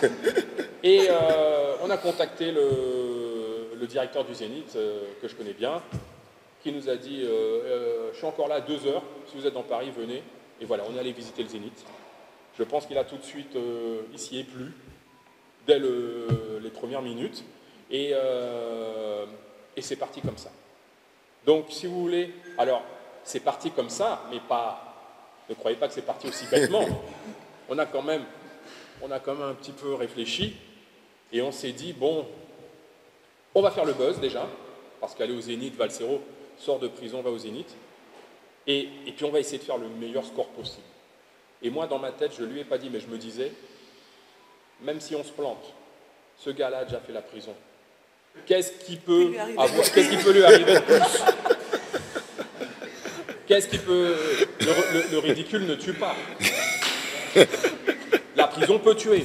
on a contacté le directeur du Zénith, que je connais bien, qui nous a dit je suis encore là à 2 heures, si vous êtes dans Paris, venez. Et voilà, on est allé visiter le Zénith. Je pense qu'il a tout de suite, il s'y est plu, dès les premières minutes. Et c'est parti comme ça. Donc, si vous voulez, alors, c'est parti comme ça, mais pas, ne croyez pas que c'est parti aussi bêtement. On a quand même un petit peu réfléchi, et on s'est dit, bon, on va faire le buzz déjà, parce qu'aller au Zénith, Valsero sort de prison, va au Zénith, et puis on va essayer de faire le meilleur score possible. Et moi, dans ma tête, je ne lui ai pas dit, mais je me disais, même si on se plante, ce gars-là a déjà fait la prison. Qu'est-ce qui peut lui arriver de plus? Qu'est-ce qui peut... Le ridicule ne tue pas. La prison peut tuer.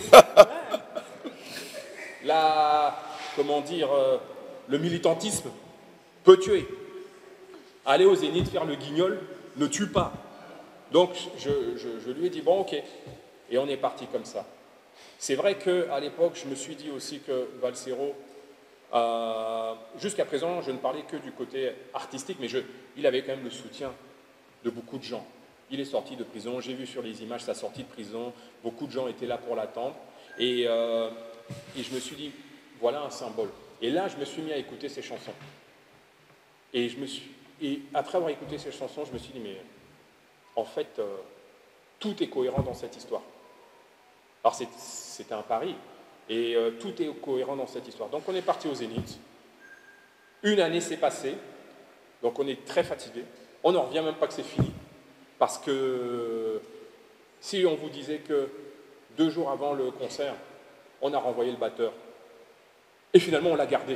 Comment dire, le militantisme peut tuer. Aller au Zénith faire le guignol ne tue pas. Donc je lui ai dit, bon ok, et on est parti comme ça. C'est vrai qu'à l'époque, je me suis dit aussi que Valsero, jusqu'à présent, je ne parlais que du côté artistique, mais il avait quand même le soutien de beaucoup de gens. Il est sorti de prison, j'ai vu sur les images sa sortie de prison, beaucoup de gens étaient là pour l'attendre, et je me suis dit, voilà un symbole. Et là, je me suis mis à écouter ses chansons. Et après avoir écouté ses chansons, je me suis dit, mais en fait, tout est cohérent dans cette histoire. Alors c'était un pari, et tout est cohérent dans cette histoire. Donc on est parti au Zénith, 1 année s'est passée, donc on est très fatigué, on n'en revient même pas que c'est fini, parce que si on vous disait que 2 jours avant le concert, on a renvoyé le batteur, et finalement on l'a gardé.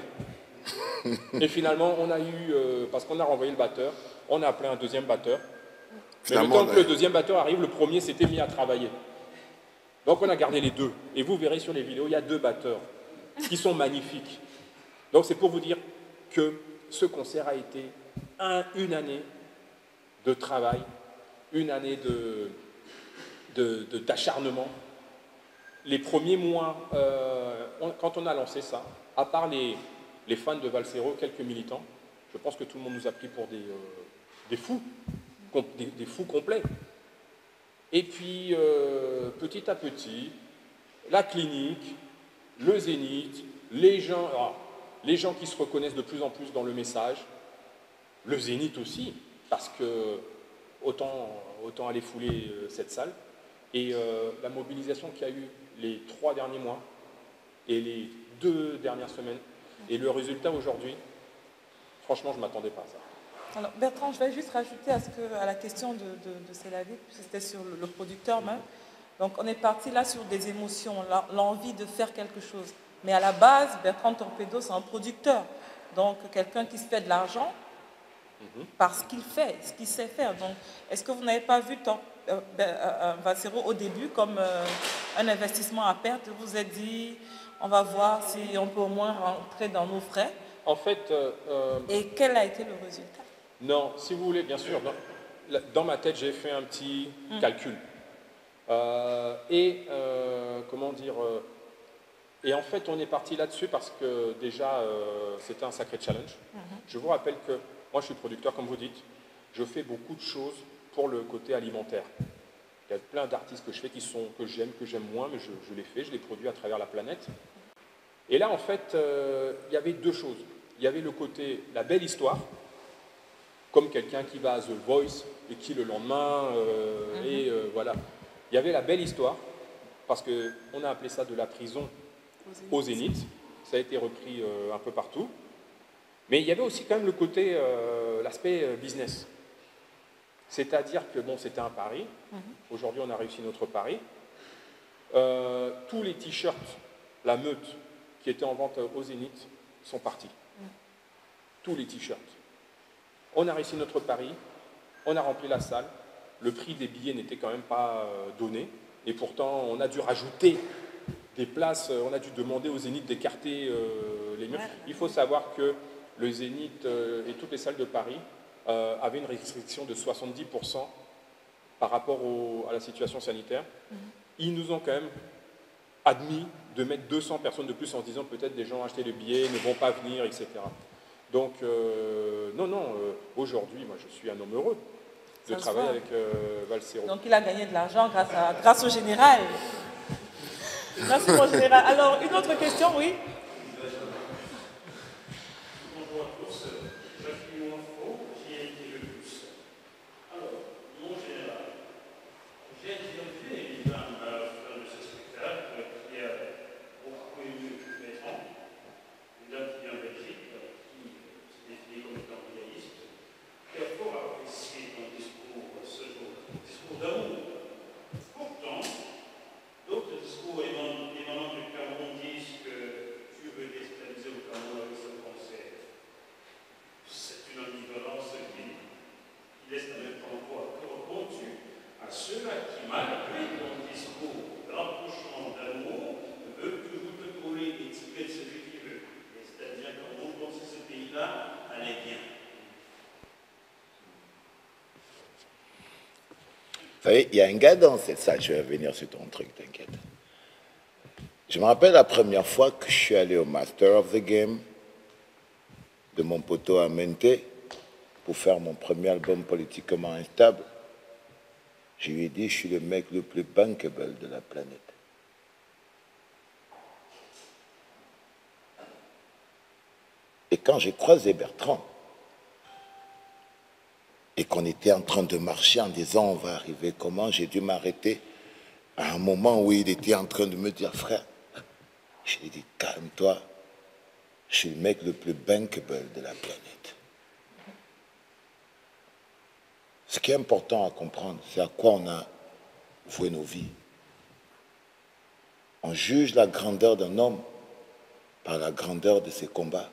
Et finalement on a eu, parce qu'on a renvoyé le batteur, on a appelé un 2e batteur, mais le temps que le 2e batteur arrive, le premier s'était mis à travailler. Donc on a gardé les 2. Et vous verrez sur les vidéos, il y a 2 batteurs qui sont magnifiques. Donc c'est pour vous dire que ce concert a été 1 année de travail, 1 année d'acharnement. Les premiers mois, quand on a lancé ça, à part les fans de Valsero, quelques militants, je pense que tout le monde nous a pris pour des fous, des fous complets. Et puis, petit à petit, la clinique, le Zénith, les gens qui se reconnaissent de plus en plus dans le message, le Zénith aussi, parce que autant aller fouler cette salle, et la mobilisation qu'il y a eu les 3 derniers mois et les 2 dernières semaines, et le résultat aujourd'hui, franchement, je ne m'attendais pas à ça. Alors, Bertrand, je vais juste rajouter à la question de Célavie, puisque c'était sur le producteur même. Donc, on est parti là sur des émotions, l'envie de faire quelque chose. Mais à la base, Bertrand Torpedo, c'est un producteur. Donc, quelqu'un qui se fait de l'argent parce qu'il fait, ce qu'il sait faire. Donc, est-ce que vous n'avez pas vu Valsero au début comme un investissement à perte. Vous vous êtes dit, on va voir si on peut au moins rentrer dans nos frais. En fait... Et quel a été le résultat? Non, si vous voulez, bien sûr. Dans ma tête, j'ai fait un petit calcul. Comment dire... et en fait, on est parti là-dessus parce que déjà, c'était un sacré challenge. Je vous rappelle que moi, je suis producteur, comme vous dites. Je fais beaucoup de choses pour le côté alimentaire. Il y a plein d'artistes que je fais que j'aime moins, mais je les fais, je les produis à travers la planète. Et là, en fait, il y avait deux choses. Il y avait le côté, la belle histoire, comme quelqu'un qui va à The Voice et qui le lendemain, voilà. Il y avait la belle histoire, parce qu'on a appelé ça de la prison au Zénith. Ça a été repris un peu partout. Mais il y avait aussi quand même le côté, l'aspect business. C'est-à-dire que, bon, c'était un pari. Aujourd'hui, on a réussi notre pari. Tous les t-shirts, la meute, qui étaient en vente au Zénith, sont partis. Tous les t-shirts. On a réussi notre pari. On a rempli la salle. Le prix des billets n'était quand même pas donné. Et pourtant, on a dû rajouter des places. On a dû demander au Zénith d'écarter les murs. Il faut savoir que le Zénith et toutes les salles de Paris avaient une restriction de 70% par rapport à la situation sanitaire. Ils nous ont quand même admis de mettre 200 personnes de plus en se disant peut-être des gens ont acheté le billet, ne vont pas venir, etc. Donc, aujourd'hui, moi, je suis un homme heureux de travailler avec Valsero. Donc, il a gagné de l'argent grâce au général. Merci, mon général. Alors, une autre question, oui? Bonjour à tous. Jacques Info, JNT Le Plus. Alors, mon général, j'ai interviewé évidemment à la fin de ce spectacle qui a beaucoup ému mes enfants. Une dame qui vient en Belgique, qui se définit comme étant idéaliste, qui a fort apprécié ton discours ce jour, discours d'amour. Pourtant, d'autres discours émanant du Cameroun disent que tu veux déstabiliser le Cameroun avec ce concert. C'est une ambivalence qui laisse la même temps quoi. Que réponds-tu à ceux-là qui, malgré ton discours rapprochement d'amour, veulent toujours te coller l'étiquette celui qui veut? C'est-à-dire qu'on montre comme si ce pays-là allait bien. Vous savez, il y a un gars dans cette salle, je vais venir sur ton truc, t'inquiète. Je me rappelle la première fois que je suis allé au Master of the Game de mon poteau Amente pour faire mon premier album politiquement instable. Je lui ai dit, je suis le mec le plus bankable de la planète. Et quand j'ai croisé Bertrand, et qu'on était en train de marcher en disant on va arriver comment, j'ai dû m'arrêter à un moment où il était en train de me dire frère, je lui ai dit calme-toi, je suis le mec le plus bankable de la planète. Ce qui est important à comprendre, c'est à quoi on a voué nos vies. On juge la grandeur d'un homme par la grandeur de ses combats.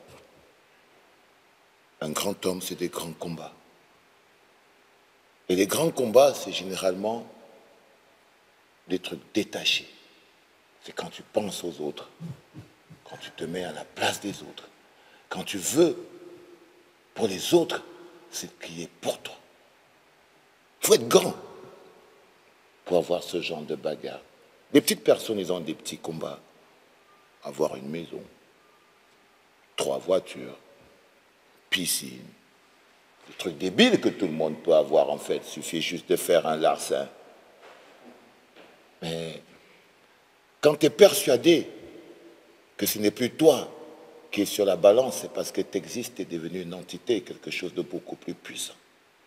Un grand homme, c'est des grands combats. Et les grands combats, c'est généralement des trucs détachés. C'est quand tu penses aux autres, quand tu te mets à la place des autres, quand tu veux pour les autres ce qui est pour toi. Il faut être grand pour avoir ce genre de bagarre. Les petites personnes, ils ont des petits combats. Avoir une maison, 3 voitures, piscine, des trucs débiles que tout le monde peut avoir en fait. Il suffit juste de faire un larcin. Mais quand tu es persuadé que ce n'est plus toi qui es sur la balance, c'est parce que tu existes, tu es devenu une entité, quelque chose de beaucoup plus puissant.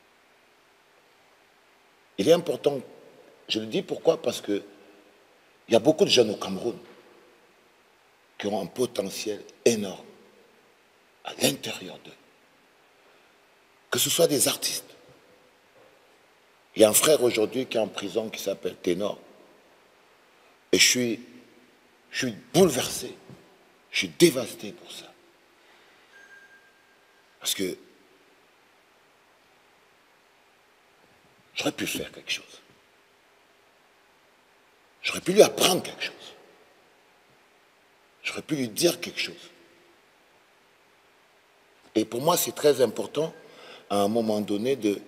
Il est important, je le dis pourquoi, parce que il y a beaucoup de jeunes au Cameroun qui ont un potentiel énorme à l'intérieur d'eux. Que ce soit des artistes. Il y a un frère aujourd'hui qui est en prison qui s'appelle Ténor. Et je suis bouleversé. Je suis dévasté pour ça. Parce que j'aurais pu faire quelque chose. J'aurais pu lui apprendre quelque chose. J'aurais pu lui dire quelque chose. Et pour moi, c'est très important, à un moment donné, de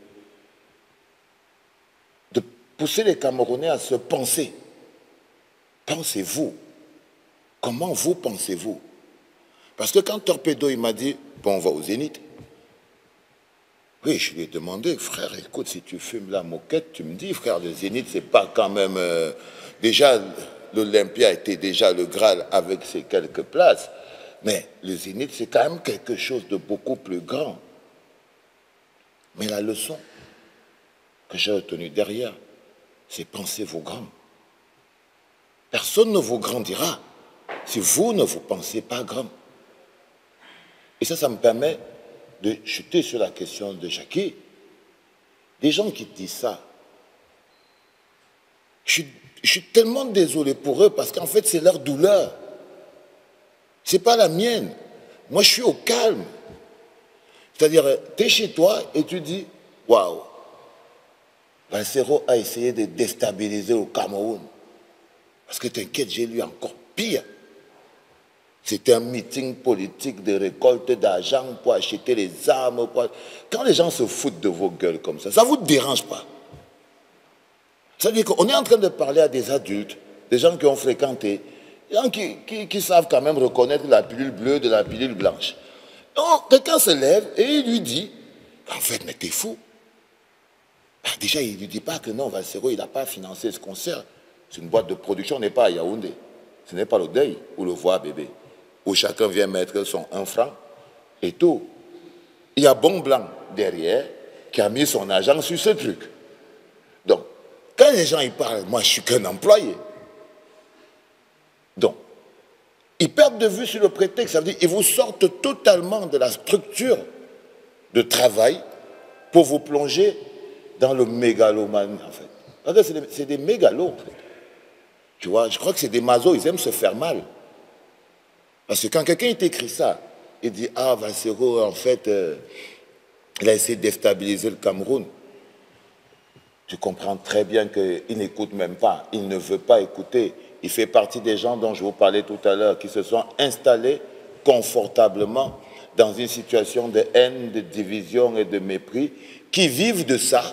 pousser les Camerounais à se penser. Pensez-vous. Comment vous pensez-vous? Parce que quand Torpedo, il m'a dit, bon, on va au Zénith. Oui, je lui ai demandé, frère, écoute, si tu fumes la moquette, tu me dis, frère, le Zénith, c'est pas quand même... déjà, l'Olympia était déjà le Graal avec ses quelques places, mais le Zénith, c'est quand même quelque chose de beaucoup plus grand. Mais la leçon que j'ai retenue derrière, c'est penser vos grands. Personne ne vous grandira si vous ne vous pensez pas grand. Et ça me permet de chuter sur la question de Jackie. Des gens qui disent ça, je suis tellement désolé pour eux parce qu'en fait, c'est leur douleur. Ce n'est pas la mienne. Moi, je suis au calme. C'est-à-dire, tu es chez toi et tu dis, waouh, Bassero a essayé de déstabiliser le Cameroun. Parce que t'inquiète, j'ai lu encore pire. C'était un meeting politique de récolte d'argent pour acheter les armes. Quand les gens se foutent de vos gueules comme ça ne vous dérange pas. Ça veut dire qu'on est en train de parler à des adultes, des gens qui ont fréquenté, des gens qui savent quand même reconnaître la pilule bleue de la pilule blanche. Donc, quelqu'un se lève et il lui dit, en fait, mais t'es fou. Déjà, il ne lui dit pas que non, Bassero, il n'a pas financé ce concert. C'est une boîte de production, on n'est pas à Yaoundé. Ce n'est pas le deuil ou le voix bébé, où chacun vient mettre son 1 franc et tout. Il y a Bon Blanc derrière qui a mis son argent sur ce truc. Donc, quand les gens y parlent, moi je suis qu'un employé. Donc, ils perdent de vue sur le prétexte, ça veut dire qu'ils vous sortent totalement de la structure de travail pour vous plonger dans le mégalomane, en fait. C'est des mégalos, en fait. Tu vois, je crois que c'est des mazos, ils aiment se faire mal. Parce que quand quelqu'un t'écrit ça, il dit, ah, Bassero, en fait, il a essayé de déstabiliser le Cameroun. Tu comprends très bien qu'il n'écoute même pas, il ne veut pas écouter. Il fait partie des gens dont je vous parlais tout à l'heure, qui se sont installés confortablement dans une situation de haine, de division et de mépris, qui vivent de ça,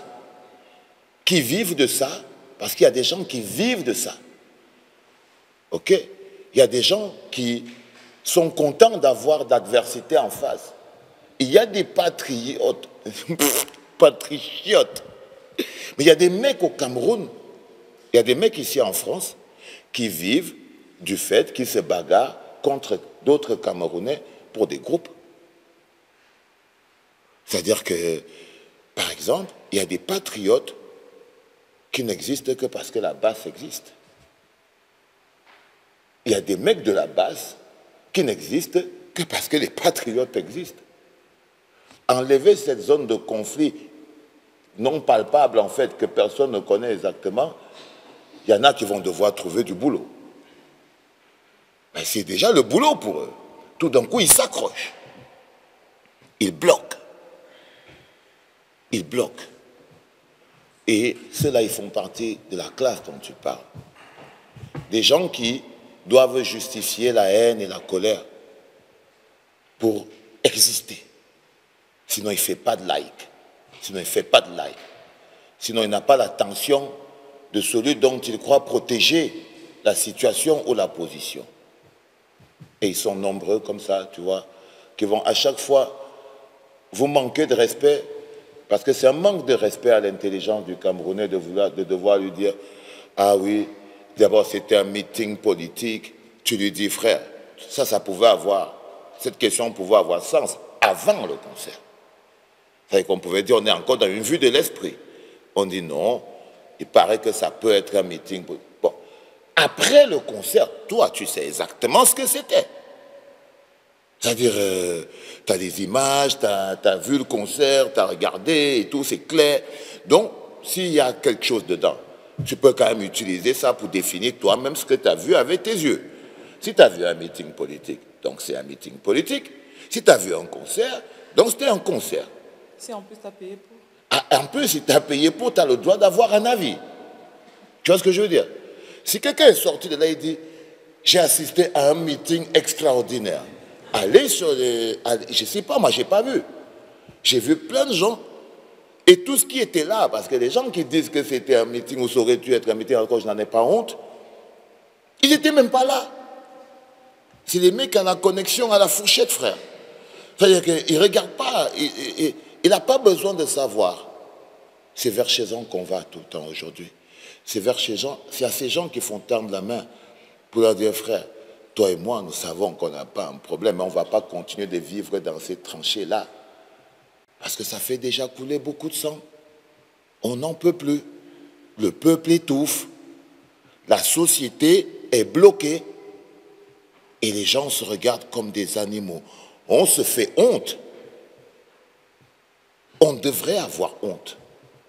parce qu'il y a des gens qui vivent de ça. Ok? Il y a des gens qui sont contents d'avoir d'adversité en face. Il y a des patriotes, patriotes. Mais il y a des mecs au Cameroun, il y a des mecs ici en France qui vivent du fait qu'ils se bagarrent contre d'autres Camerounais pour des groupes. C'est-à-dire que, par exemple, il y a des patriotes qui n'existent que parce que la basse existe. Il y a des mecs de la basse qui n'existent que parce que les patriotes existent. Enlever cette zone de conflit non palpable, en fait, que personne ne connaît exactement, il y en a qui vont devoir trouver du boulot. Mais c'est déjà le boulot pour eux. Tout d'un coup, ils s'accrochent. Ils bloquent. Ils bloquent. Et ceux-là, ils font partie de la classe dont tu parles. Des gens qui doivent justifier la haine et la colère pour exister. Sinon, il ne fait pas de like. Sinon, il ne fait pas de like. Sinon, il n'a pas l'attention de celui dont il croit protéger la situation ou la position. Et ils sont nombreux comme ça, tu vois, qui vont à chaque fois vous manquer de respect, parce que c'est un manque de respect à l'intelligence du Camerounais de devoir lui dire « Ah oui, d'abord c'était un meeting politique », tu lui dis « Frère, ça pouvait avoir, cette question pouvait avoir sens avant le concert ». C'est-à-dire qu'on pouvait dire, on est encore dans une vue de l'esprit. On dit non, il paraît que ça peut être un meeting. Bon, après le concert, toi, tu sais exactement ce que c'était. C'est-à-dire, tu as des images, tu as vu le concert, tu as regardé et tout, c'est clair. Donc, s'il y a quelque chose dedans, tu peux quand même utiliser ça pour définir toi-même ce que tu as vu avec tes yeux. Si tu as vu un meeting politique, donc c'est un meeting politique. Si tu as vu un concert, donc c'était un concert. Si en plus tu as payé pour. En plus, si tu as payé pour, tu as le droit d'avoir un avis. Tu vois ce que je veux dire? Si quelqu'un est sorti de là et dit, j'ai assisté à un meeting extraordinaire, allez sur les... je ne sais pas, moi, je n'ai pas vu. J'ai vu plein de gens. Et tout ce qui était là, parce que les gens qui disent que c'était un meeting ou ça aurait dû être un meeting, encore je n'en ai pas honte, ils n'étaient même pas là. C'est les mecs à la connexion, à la fourchette, frère. C'est-à-dire qu'ils ne regardent pas. Il n'a pas besoin de savoir. C'est vers chez gens qu'on va tout le temps aujourd'hui. C'est vers chez gens, c'est à ces gens qui font tendre la main pour leur dire, frère, toi et moi, nous savons qu'on n'a pas un problème, mais on ne va pas continuer de vivre dans ces tranchées-là. Parce que ça fait déjà couler beaucoup de sang. On n'en peut plus. Le peuple étouffe. La société est bloquée. Et les gens se regardent comme des animaux. On se fait honte. On devrait avoir honte.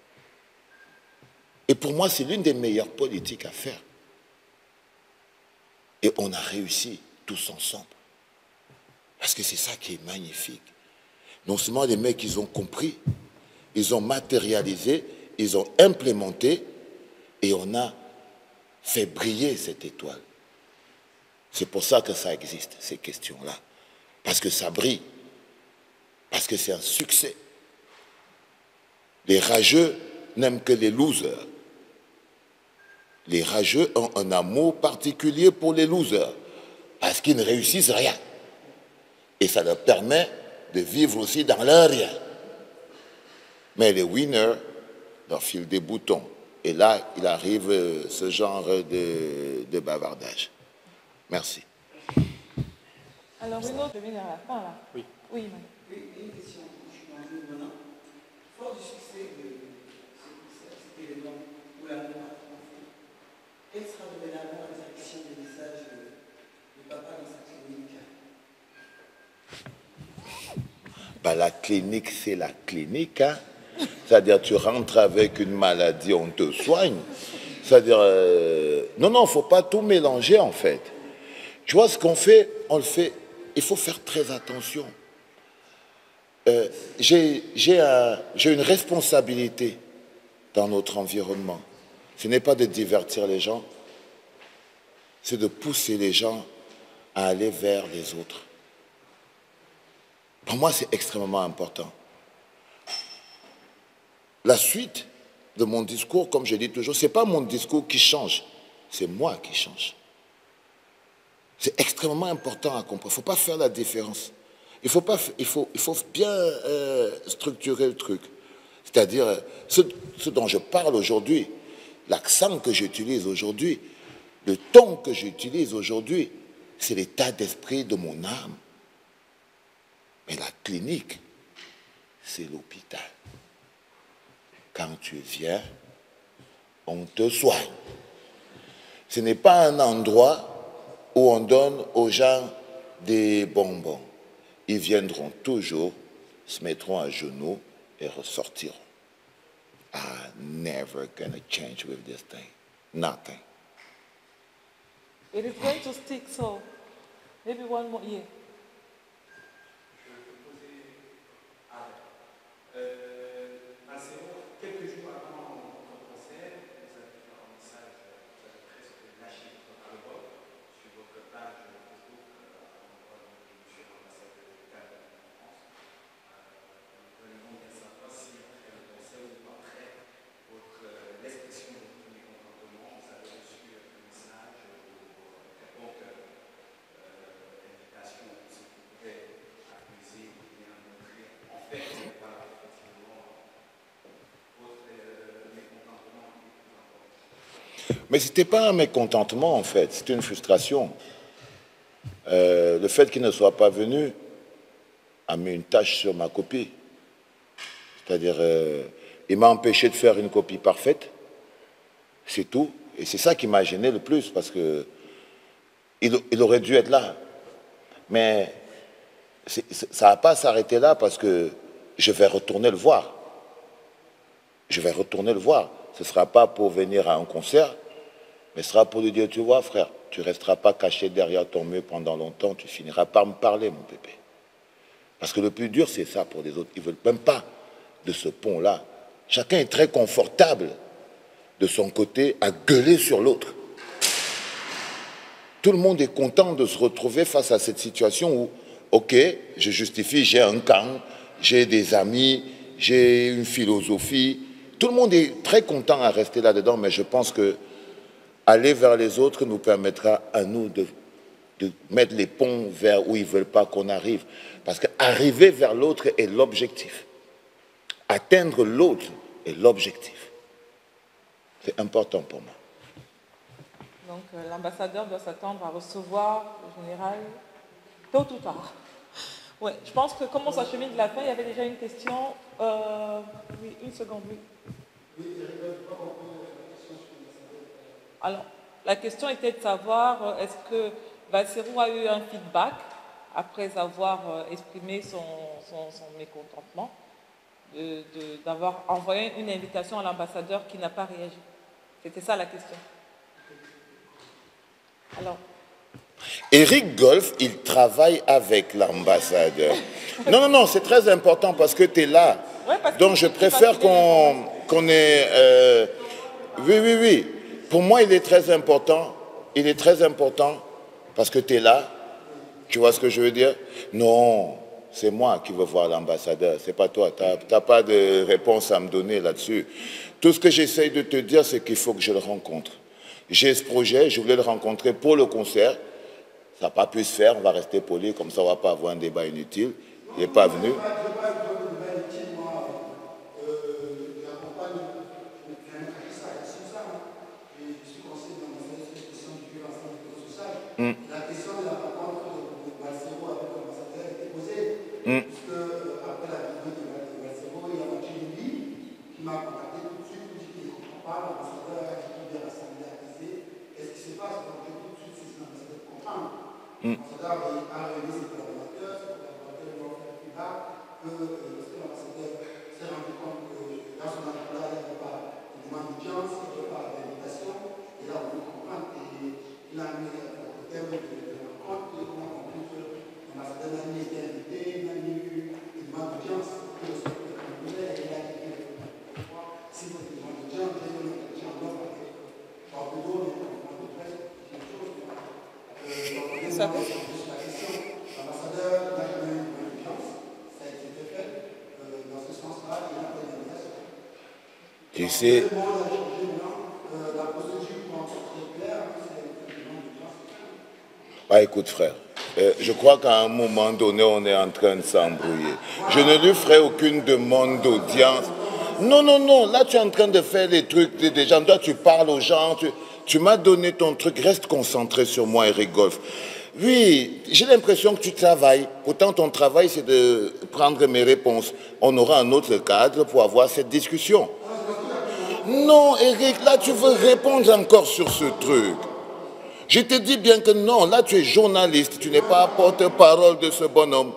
Et pour moi, c'est l'une des meilleures politiques à faire. Et on a réussi tous ensemble. Parce que c'est ça qui est magnifique. Non seulement les mecs, ils ont compris, ils ont matérialisé, ils ont implémenté, et on a fait briller cette étoile. C'est pour ça que ça existe, ces questions-là. Parce que ça brille. Parce que c'est un succès. Les rageux n'aiment que les losers. Les rageux ont un amour particulier pour les losers. Parce qu'ils ne réussissent rien. Et ça leur permet de vivre aussi dans leur rien. Mais les winners leur filent des boutons. Et là, il arrive ce genre de bavardage. Merci. Alors une autre, je vais vers la fin là. Oui. Oui, madame. Oui, une question. Je suis dans une maintenant. Fort du succès de cet événement où l'amour a triomphé, quel sera dorénavant la direction des messages de papa dans sa clinique? Bah, la clinique, c'est la clinique. Hein? C'est-à-dire, tu rentres avec une maladie, on te soigne. C'est-à-dire, non, il ne faut pas tout mélanger, en fait. Tu vois, ce qu'on fait, on le fait. Il faut faire très attention. J'ai une responsabilité dans notre environnement. Ce n'est pas de divertir les gens, c'est de pousser les gens à aller vers les autres. Pour moi, c'est extrêmement important. La suite de mon discours, comme je dis toujours, ce n'est pas mon discours qui change, c'est moi qui change. C'est extrêmement important à comprendre. Il ne faut pas faire la différence. Il faut bien structurer le truc. C'est-à-dire, ce dont je parle aujourd'hui, l'accent que j'utilise aujourd'hui, le ton que j'utilise aujourd'hui, c'est l'état d'esprit de mon âme. Mais la clinique, c'est l'hôpital. Quand tu viens, on te soigne. Ce n'est pas un endroit où on donne aux gens des bonbons. Ils viendront toujours, se mettront à genoux et ressortiront. I'm never gonna change with this thing. Nothing. It is going to stick, so maybe one more year. Quelques jours avant votre concert, vous avez fait un message, vous avez presque lâché votre parole sur votre page Facebook sur l'ambassade de Canada en France. Nous voulons bien savoir si après le concert ou après l'expression de votre mécontentement, vous avez reçu un message ou quelconque invitation qui pouvait accuser ou bien montrer en fait voilà, effectivement. Mais ce n'était pas un mécontentement, en fait, c'était une frustration. Le fait qu'il ne soit pas venu a mis une tache sur ma copie. C'est-à-dire, il m'a empêché de faire une copie parfaite, c'est tout. Et c'est ça qui m'a gêné le plus, parce que il aurait dû être là. Mais ça ne va pas s'arrêter là, parce que je vais retourner le voir. Je vais retourner le voir. Ce ne sera pas pour venir à un concert, mais ce sera pour lui dire, tu vois, frère, tu ne resteras pas caché derrière ton mur pendant longtemps, tu finiras par me parler, mon bébé. Parce que le plus dur, c'est ça pour les autres. Ils ne veulent même pas de ce pont-là. Chacun est très confortable de son côté à gueuler sur l'autre. Tout le monde est content de se retrouver face à cette situation où, ok, je justifie, j'ai un camp, j'ai des amis, j'ai une philosophie. Tout le monde est très content à rester là-dedans, mais je pense que aller vers les autres nous permettra à nous de mettre les ponts vers où ils ne veulent pas qu'on arrive. Parce qu'arriver vers l'autre est l'objectif. Atteindre l'autre est l'objectif. C'est important pour moi. Donc l'ambassadeur doit s'attendre à recevoir le général tôt ou tard. Ouais, je pense que comme on s'achemine de la fin, il y avait déjà une question. Oui, une seconde, oui. Alors, la question était de savoir est-ce que Bassirou a eu un feedback après avoir exprimé son mécontentement, d'avoir envoyé une invitation à l'ambassadeur qui n'a pas réagi. C'était ça la question. Alors. Eric Golf, il travaille avec l'ambassadeur. Non, c'est très important parce que tu es là. Ouais, donc je préfère qu'on ait... Oui. Pour moi, il est très important. Il est très important parce que tu es là. Tu vois ce que je veux dire? Non, c'est moi qui veux voir l'ambassadeur. C'est pas toi. Tu n'as pas de réponse à me donner là-dessus. Tout ce que j'essaye de te dire, c'est qu'il faut que je le rencontre. J'ai ce projet, je voulais le rencontrer pour le concert. Ça n'a pas pu se faire, on va rester poli, comme ça on ne va pas avoir un débat inutile. Il n'est pas venu. La question de la rencontre de Bassirou avec l'ambassadeur a été posée. Puisque après la vidéo de Bassirou, il y a Mathieu qui m'a contacté tout de suite pour dire qu'il ne comprend pas. L'ambassadeur a dit qu'il vient rassembler à Kizé. Qu'est-ce qui se passe? Donc tout de suite, c'est l'ambassadeur de comprendre. L'ambassadeur a réuni ses collaborateurs lui ont fait le feedback que lorsque l'ambassadeur s'est rendu compte que dans son agenda, il n'y avait pas de demande d'audience, il n'y avait pas d'invitation. Et là, on peut comprendre. Et il a mis au terme de la rencontre, on a compris que l'ambassadeur n'a ni été invité, n'a ni eu une demande d'audience pour le secteur congolais. Et il a dit que si vous avez une demande d'audience, vous avez une entretien en offre avec Bordeaux, mais en conférence de presse, quelque chose. Donc, on est sur la question. L'ambassadeur n'a jamais eu une demande d'audience, ça a été fait. Dans ce sens-là, il n'a pas d'invitation. Tu sais. La procédure pour en sortir clair, ah, écoute frère, je crois qu'à un moment donné, on est en train de s'embrouiller. Je ne lui ferai aucune demande d'audience. Non, là tu es en train de faire des trucs des gens. Toi tu parles aux gens, tu m'as donné ton truc, reste concentré sur moi Eric Golf. Oui, j'ai l'impression que tu travailles. Pourtant ton travail c'est de prendre mes réponses. On aura un autre cadre pour avoir cette discussion. Non Eric, là tu veux répondre encore sur ce truc. Je te dis bien que non, là tu es journaliste, tu n'es pas porte-parole de ce bonhomme.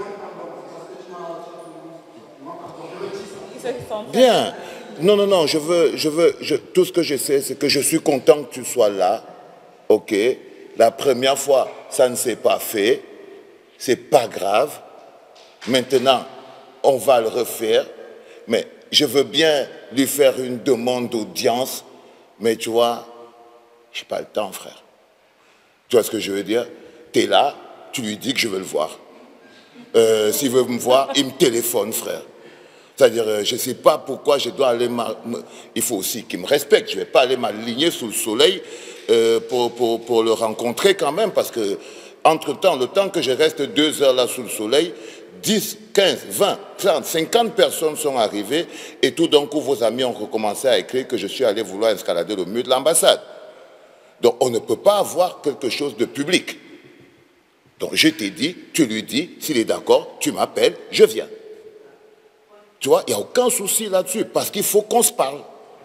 Bien. Non, tout ce que je sais, c'est que je suis content que tu sois là. Ok. La première fois, ça ne s'est pas fait. C'est pas grave. Maintenant, on va le refaire. Mais je veux bien lui faire une demande d'audience. Mais tu vois, j'ai pas le temps, frère. Tu vois ce que je veux dire? Tu es là, tu lui dis que je veux le voir. S'il veut me voir, il me téléphone, frère. C'est-à-dire, je ne sais pas pourquoi je dois aller... Il faut aussi qu'il me respecte. Je ne vais pas aller m'aligner sous le soleil pour le rencontrer quand même, parce que, entre-temps, le temps que je reste 2 heures là sous le soleil, 10, 15, 20, 30, 50 personnes sont arrivées, et tout d'un coup, vos amis ont recommencé à écrire que je suis allé vouloir escalader le mur de l'ambassade. Donc, on ne peut pas avoir quelque chose de public. Donc, je t'ai dit, tu lui dis, s'il est d'accord, tu m'appelles, je viens. Tu vois, il n'y a aucun souci là-dessus, parce qu'il faut qu'on se parle.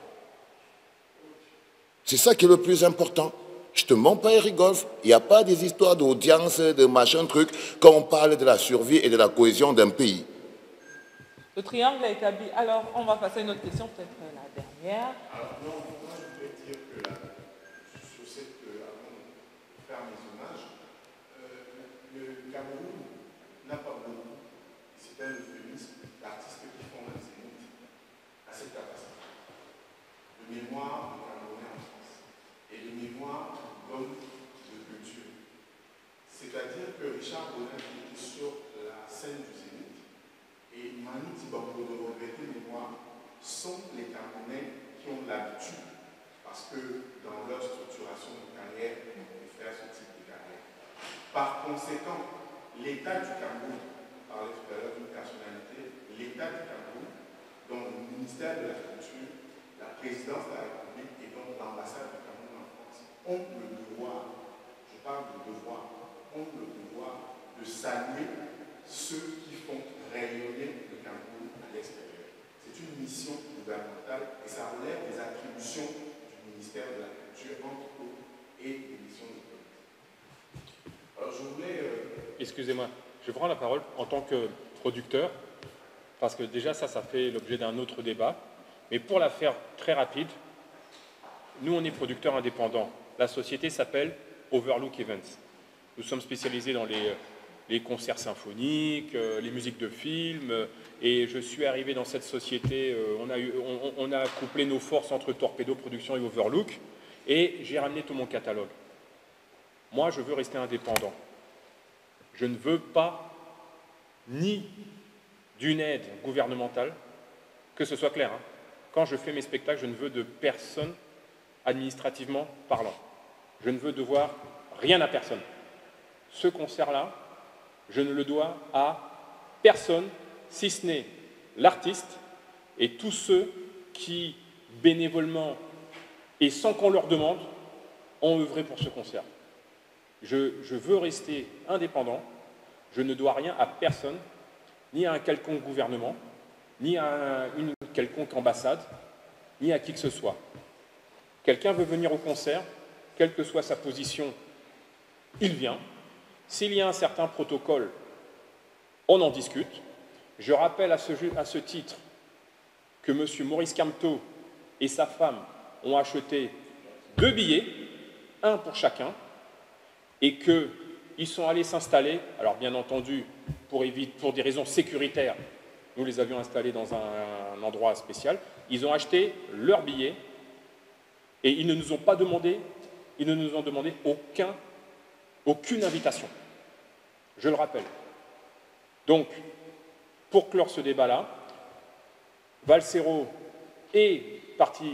C'est ça qui est le plus important. Je ne te mens pas, Eric Golf, il n'y a pas des histoires d'audience, de machin truc, quand on parle de la survie et de la cohésion d'un pays. Le triangle est établi. Alors, on va passer à une autre question, peut-être la dernière. Alors, non, moi, je voulais dire que sur cette, avant de faire mes hommages, le Cameroun n'a pas beaucoup, c'est un euphémisme, d'artistes qui font un zénith à cette capacité. Le mémoire du Camerounais en France et le mémoire d'hommes de culture. Par conséquent, l'État du Cameroun, on parlait tout à l'heure d'une personnalité, l'État du Cameroun, dont le ministère de la Culture, la présidence de la République et donc l'ambassade du Cameroun en France ont le devoir, je parle de devoir, ont le devoir de saluer ceux qui font rayonner le Cameroun à l'extérieur. C'est une mission gouvernementale et ça relève des attributions du ministère de la Culture, entre autres, et des missions de politique. Alors je voulais... Excusez-moi, je prends la parole en tant que producteur, parce que déjà ça fait l'objet d'un autre débat, mais pour la faire très rapide, nous on est producteurs indépendants. La société s'appelle Overlook Events. Nous sommes spécialisés dans les concerts symphoniques, les musiques de films, et je suis arrivé dans cette société, on a couplé nos forces entre Torpedo Production et Overlook, et j'ai ramené tout mon catalogue. Moi, je veux rester indépendant. Je ne veux pas ni d'une aide gouvernementale, que ce soit clair. Hein. Quand je fais mes spectacles, je ne veux de personne administrativement parlant. Je ne veux devoir rien à personne. Ce concert-là, je ne le dois à personne, si ce n'est l'artiste et tous ceux qui, bénévolement et sans qu'on leur demande, ont œuvré pour ce concert. Je veux rester indépendant, je ne dois rien à personne, ni à un quelconque gouvernement, ni à une quelconque ambassade, ni à qui que ce soit. Quelqu'un veut venir au concert, quelle que soit sa position, il vient. S'il y a un certain protocole, on en discute. Je rappelle à ce titre que M. Maurice Kamto et sa femme ont acheté 2 billets, un pour chacun, et qu'ils sont allés s'installer, alors bien entendu, pour des raisons sécuritaires, nous les avions installés dans un endroit spécial, ils ont acheté leurs billets et ils ne nous ont pas demandé, ils ne nous ont demandé aucune invitation. Je le rappelle. Donc, pour clore ce débat-là, Valsero est parti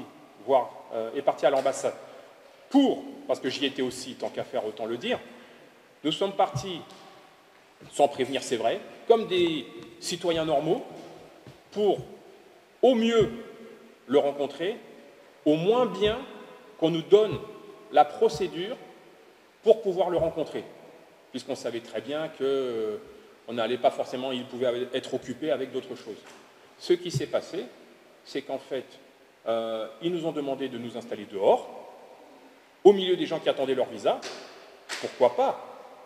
à l'ambassade parce que j'y étais aussi, tant qu'à faire, autant le dire, nous sommes partis, sans prévenir, c'est vrai, comme des citoyens normaux, pour au mieux le rencontrer, au moins bien qu'on nous donne la procédure pour pouvoir le rencontrer, puisqu'on savait très bien qu'on n'allait pas forcément, il pouvait être occupé avec d'autres choses. Ce qui s'est passé, c'est qu'en fait, ils nous ont demandé de nous installer dehors, au milieu des gens qui attendaient leur visa, pourquoi pas?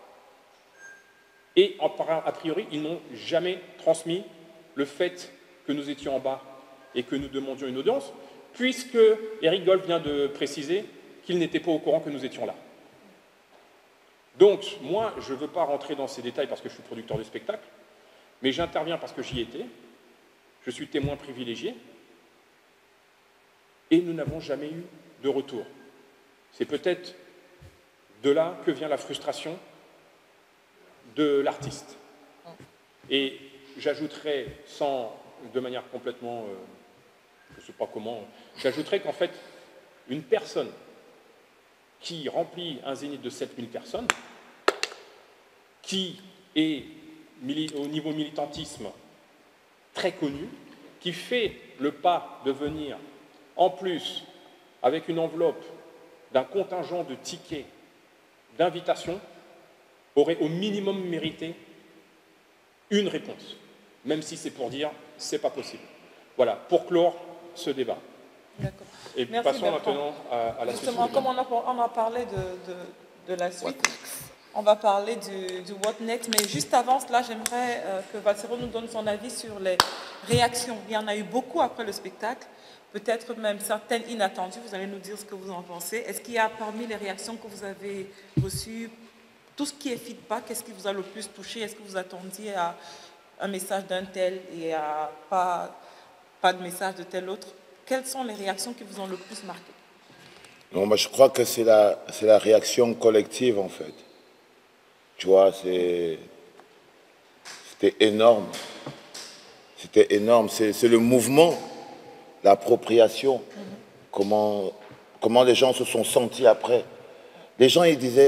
Et a priori, ils n'ont jamais transmis le fait que nous étions en bas et que nous demandions une audience, puisque Eric Gold vient de préciser qu'il n'était pas au courant que nous étions là. Donc, moi, je ne veux pas rentrer dans ces détails parce que je suis producteur de spectacle, mais j'interviens parce que j'y étais, je suis témoin privilégié, et nous n'avons jamais eu de retour. C'est peut-être de là que vient la frustration de l'artiste. Et j'ajouterais, de manière complètement, je ne sais pas comment, j'ajouterais qu'en fait, une personne qui remplit un zénith de 7000 personnes, qui est au niveau militantisme très connu, qui fait le pas de venir, en plus, avec une enveloppe d'un contingent de tickets d'invitation, aurait au minimum mérité une réponse, même si c'est pour dire « c'est pas possible ». Voilà, pour clore ce débat. D'accord. Et merci passons Bertrand. maintenant à la suite. Justement, comme on a parlé de la suite, on va parler du What Next, mais juste avant cela, j'aimerais que Valsero nous donne son avis sur les réactions. Il y en a eu beaucoup après le spectacle, peut-être même certaines inattendues. Vous allez nous dire ce que vous en pensez. Est-ce qu'il y a parmi les réactions que vous avez reçues, tout ce qui est feedback, qu'est-ce qui vous a le plus touché? Est-ce que vous attendiez à un message d'un tel et à pas de message de tel autre? Quelles sont les réactions qui vous ont le plus marqué? Non, moi je crois que c'est la réaction collective en fait. Tu vois, c'était énorme. C'était énorme. C'est le mouvement, l'appropriation. Comment les gens se sont sentis après. Les gens, ils disaient,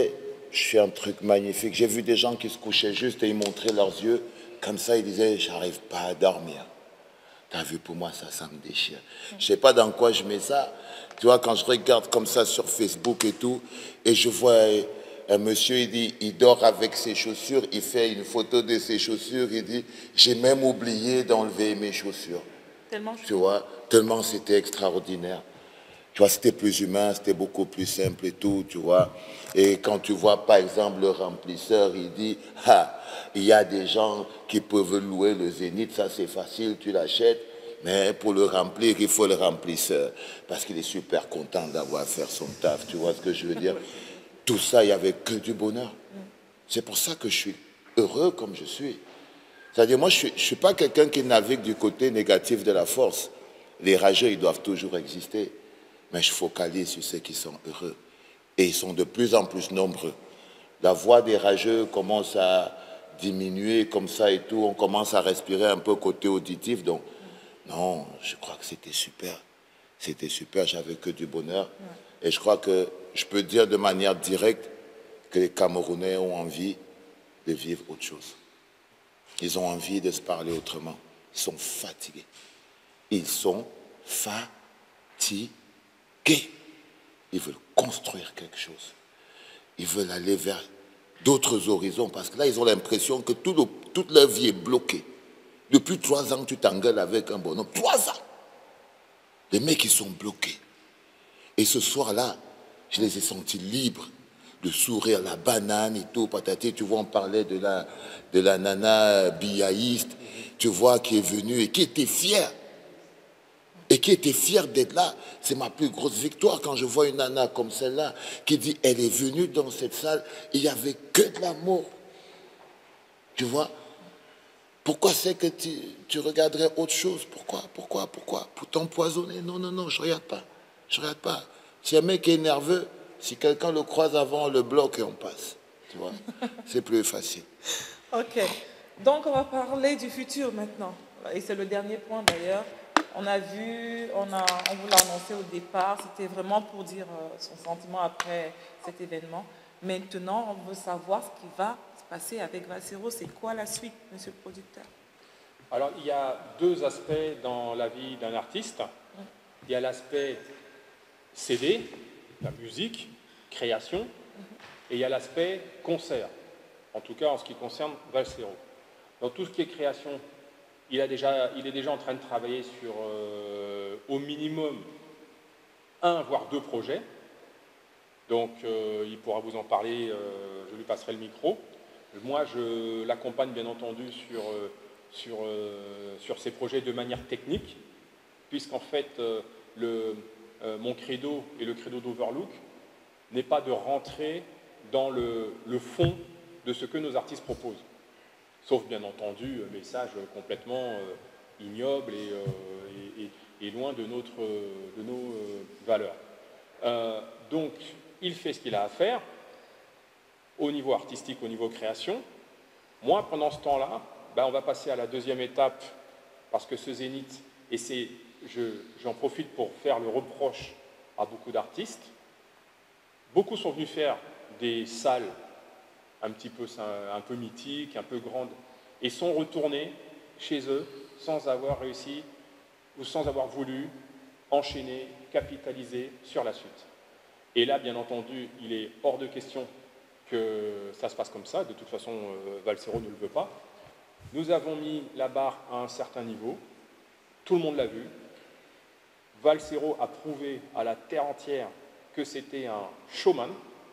je fais un truc magnifique. J'ai vu des gens qui se couchaient juste et ils montraient leurs yeux. Comme ça, ils disaient, j'arrive pas à dormir. T'as vu, pour moi, ça me déchire. Je sais pas dans quoi je mets ça. Tu vois, quand je regarde comme ça sur Facebook et tout, et je vois un monsieur, il dit, il dort avec ses chaussures, il fait une photo de ses chaussures, il dit, j'ai même oublié d'enlever mes chaussures. Tellement tu vois, tellement c'était extraordinaire. Tu vois, c'était plus humain, c'était beaucoup plus simple et tout, tu vois. Et quand tu vois, par exemple, le remplisseur, il dit, ah, il y a des gens qui peuvent louer le Zénith, ça c'est facile, tu l'achètes, mais pour le remplir, il faut le remplisseur, parce qu'il est super content d'avoir fait son taf, tu vois ce que je veux dire. Tout ça, il n'y avait que du bonheur. C'est pour ça que je suis heureux comme je suis. C'est-à-dire, moi, je ne suis pas quelqu'un qui navigue du côté négatif de la force. Les rageux, ils doivent toujours exister. Mais je focalise sur ceux qui sont heureux. Et ils sont de plus en plus nombreux. La voix des rageux commence à diminuer comme ça et tout. On commence à respirer un peu côté auditif. Donc, non, je crois que c'était super. C'était super, j'avais que du bonheur. Et je crois que je peux dire de manière directe que les Camerounais ont envie de vivre autre chose. Ils ont envie de se parler autrement. Ils sont fatigués. Ils sont fatigués. Ils veulent construire quelque chose. Ils veulent aller vers d'autres horizons parce que là, ils ont l'impression que toute leur vie est bloquée. Depuis 3 ans, tu t'engueules avec un bonhomme. 3 ans. Les mecs, ils sont bloqués. Et ce soir-là, je les ai sentis libres de sourire, la banane et tout, patati, tu vois, on parlait de la nana biaïste, tu vois, qui est venue et qui était fière. Et qui était fière d'être là. C'est ma plus grosse victoire quand je vois une nana comme celle-là qui dit, elle est venue dans cette salle, il n'y avait que de l'amour. Tu vois? Pourquoi c'est que tu regarderais autre chose? Pourquoi? Pour t'empoisonner? Non, non, non, je ne regarde pas. Je ne regarde pas. Si un mec est nerveux, si quelqu'un le croise avant, on le bloque et on passe. Tu vois? C'est plus facile. Ok. Donc, on va parler du futur maintenant. Et c'est le dernier point d'ailleurs. On a vu, on vous l'a annoncé au départ, c'était vraiment pour dire son sentiment après cet événement. Maintenant, on veut savoir ce qui va se passer avec Valsero. C'est quoi la suite, monsieur le producteur? Alors, il y a 2 aspects dans la vie d'un artiste. Il y a l'aspect CD, la musique, création, et il y a l'aspect concert, en tout cas en ce qui concerne Valsero. Dans tout ce qui est création, il est déjà en train de travailler sur au minimum 1 voire 2 projets. Donc il pourra vous en parler, je lui passerai le micro. Moi, je l'accompagne bien entendu sur ces projets de manière technique, puisqu'en fait, mon credo et le credo d'Overlook n'est pas de rentrer dans le fond de ce que nos artistes proposent. Sauf bien entendu un message complètement ignoble et loin de nos valeurs. Donc, il fait ce qu'il a à faire au niveau artistique, au niveau création. Moi, pendant ce temps-là, on va passer à la 2e étape parce que ce Zénith, et j'en profite pour faire le reproche à beaucoup d'artistes. Beaucoup sont venus faire des salles un peu mythiques, un peu grandes, et sont retournés chez eux sans avoir réussi ou sans avoir voulu enchaîner, capitaliser sur la suite. Et là, bien entendu, il est hors de question que ça se passe comme ça. De toute façon, Valsero ne le veut pas. Nous avons mis la barre à un certain niveau. Tout le monde l'a vu. Valsero a prouvé à la terre entière que c'était un showman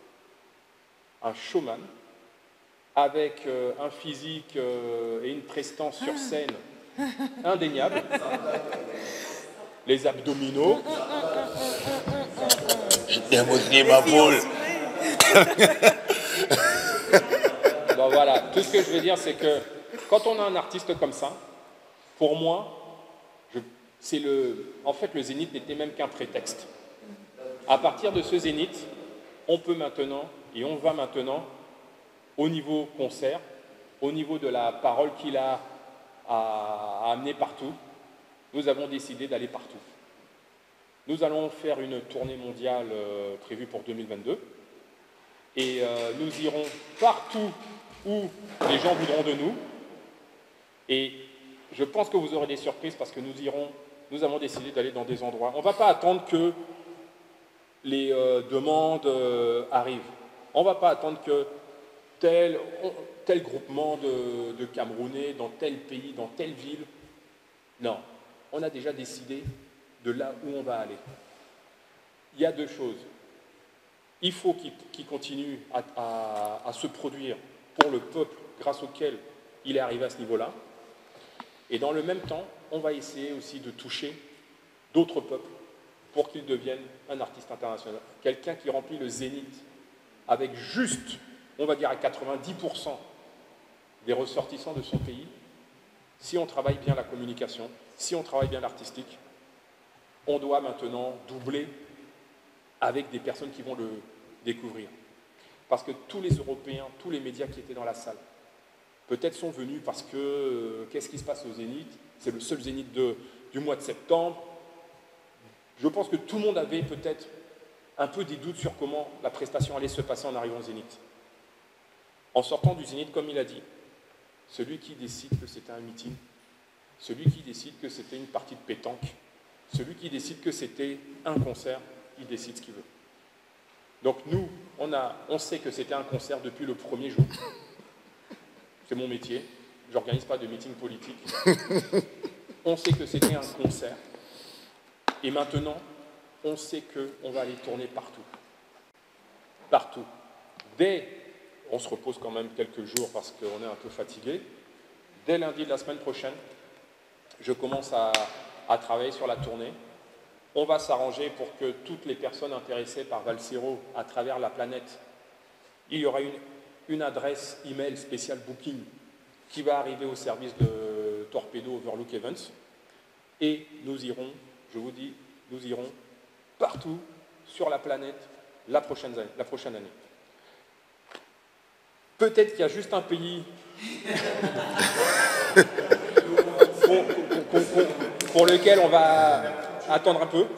avec un physique et une prestance sur scène indéniable. Les abdominaux. Je t'aime aussi, ma poule. Bon, voilà, tout ce que je veux dire, c'est que quand on a un artiste comme ça, pour moi, en fait, le Zénith n'était même qu'un prétexte. À partir de ce Zénith, on peut maintenant, et on va maintenant, au niveau concert, au niveau de la parole qu'il a à amener partout, nous avons décidé d'aller partout. Nous allons faire une tournée mondiale prévue pour 2022. Et nous irons partout où les gens voudront de nous. Et je pense que vous aurez des surprises parce que nous avons décidé d'aller dans des endroits. On ne va pas attendre que les demandes arrivent. On ne va pas attendre que tel groupement de Camerounais dans tel pays, dans telle ville. Non, on a déjà décidé de là où on va aller. Il y a deux choses. Il faut qu'il continue à se produire pour le peuple grâce auquel il est arrivé à ce niveau-là. Et dans le même temps, on va essayer aussi de toucher d'autres peuples pour qu'ils deviennent un artiste international. Quelqu'un qui remplit le zénith avec juste, on va dire à 90% des ressortissants de son pays. Si on travaille bien la communication, si on travaille bien l'artistique, on doit maintenant doubler avec des personnes qui vont le découvrir. Parce que tous les Européens, tous les médias qui étaient dans la salle, peut-être sont venus parce que qu'est-ce qui se passe au Zénith? C'est le seul Zénith du mois de septembre. Je pense que tout le monde avait peut-être un peu des doutes sur comment la prestation allait se passer en arrivant au Zénith. En sortant du Zénith, comme il a dit, celui qui décide que c'était un meeting, celui qui décide que c'était une partie de pétanque, celui qui décide que c'était un concert, il décide ce qu'il veut. Donc nous, on sait que c'était un concert depuis le premier jour. C'est mon métier, je n'organise pas de meeting politique. On sait que c'était un concert. Et maintenant, on sait qu'on va aller tourner partout. Partout. On se repose quand même quelques jours parce qu'on est un peu fatigué. Dès lundi de la semaine prochaine, je commence à travailler sur la tournée. On va s'arranger pour que toutes les personnes intéressées par Valsero à travers la planète, il y aura une adresse email spéciale booking qui va arriver au service de Torpedo Overlook Events. Et nous irons, je vous dis, nous irons partout sur la planète la prochaine année. Peut-être qu'il y a juste un pays pour lequel on va attendre un peu.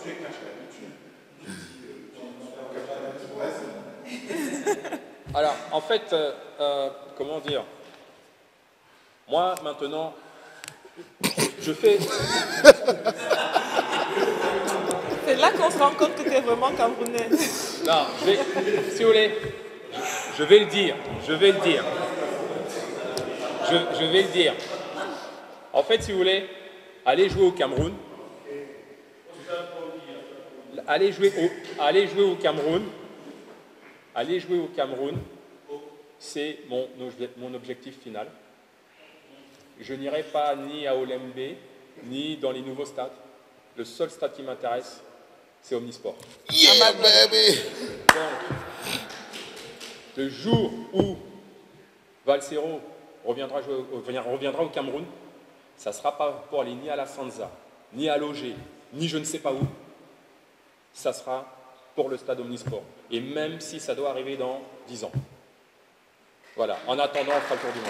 Alors, en fait, comment dire? Moi, maintenant, je fais... C'est là qu'on se rend compte que tu es vraiment camerounais. Non, si vous voulez, je vais le dire. Je vais le dire. En fait, si vous voulez, allez jouer au Cameroun. Allez jouer au Cameroun. C'est mon objectif final. Je n'irai pas ni à Olembe, ni dans les nouveaux stades. Le seul stade qui m'intéresse, c'est Omnisport. Yeah, baby! Donc, le jour où Valsero reviendra au Cameroun, ça ne sera pas pour aller ni à la Sanza, ni à Logé, ni je ne sais pas où. Ça sera pour le stade Omnisport. Et même si ça doit arriver dans 10 ans. Voilà. En attendant, on fera le tour du monde.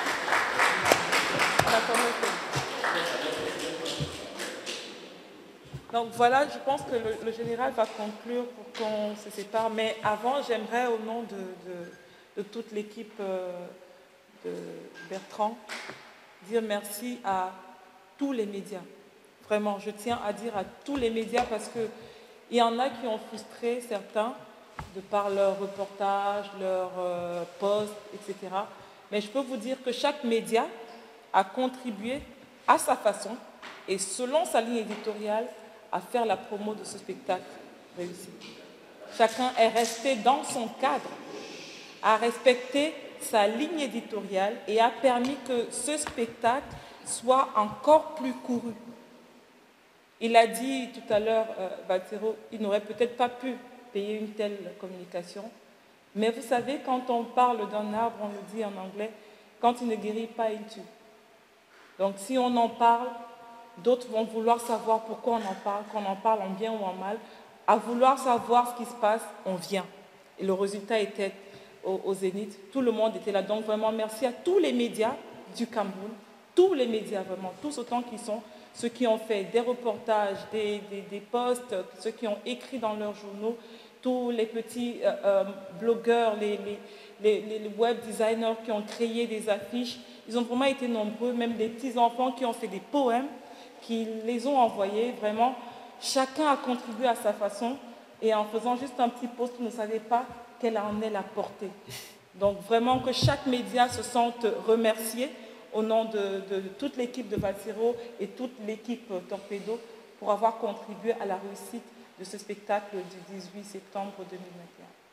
Donc voilà, je pense que le général va conclure pour qu'on se sépare. Mais avant, j'aimerais, au nom de toute l'équipe de Bertrand, dire merci à tous les médias. Vraiment, je tiens à dire à tous les médias parce qu'il y en a qui ont frustré certains de par leurs reportages, leurs posts, etc. Mais je peux vous dire que chaque média a contribué à sa façon et selon sa ligne éditoriale à faire la promo de ce spectacle réussi. Chacun est resté dans son cadre, a respecté sa ligne éditoriale et a permis que ce spectacle soit encore plus couru. Il a dit tout à l'heure, Valsero, il n'aurait peut-être pas pu payer une telle communication, mais vous savez, quand on parle d'un arbre, on le dit en anglais, quand il ne guérit pas, il tue. Donc si on en parle, d'autres vont vouloir savoir pourquoi on en parle, qu'on en parle en bien ou en mal. À vouloir savoir ce qui se passe, on vient. Et le résultat était au Zénith. Tout le monde était là. Donc vraiment, merci à tous les médias du Cameroun, tous les médias vraiment, tous autant qu'ils sont, ceux qui ont fait des reportages, des posts, ceux qui ont écrit dans leurs journaux, tous les petits blogueurs, les web designers qui ont créé des affiches. Ils ont vraiment été nombreux, même des petits-enfants qui ont fait des poèmes, qui les ont envoyés. Vraiment, chacun a contribué à sa façon et en faisant juste un petit post, vous ne savez pas quelle en est la portée. Donc vraiment que chaque média se sente remercié au nom de toute l'équipe de Valsero et toute l'équipe Torpedo pour avoir contribué à la réussite de ce spectacle du 18 septembre 2021.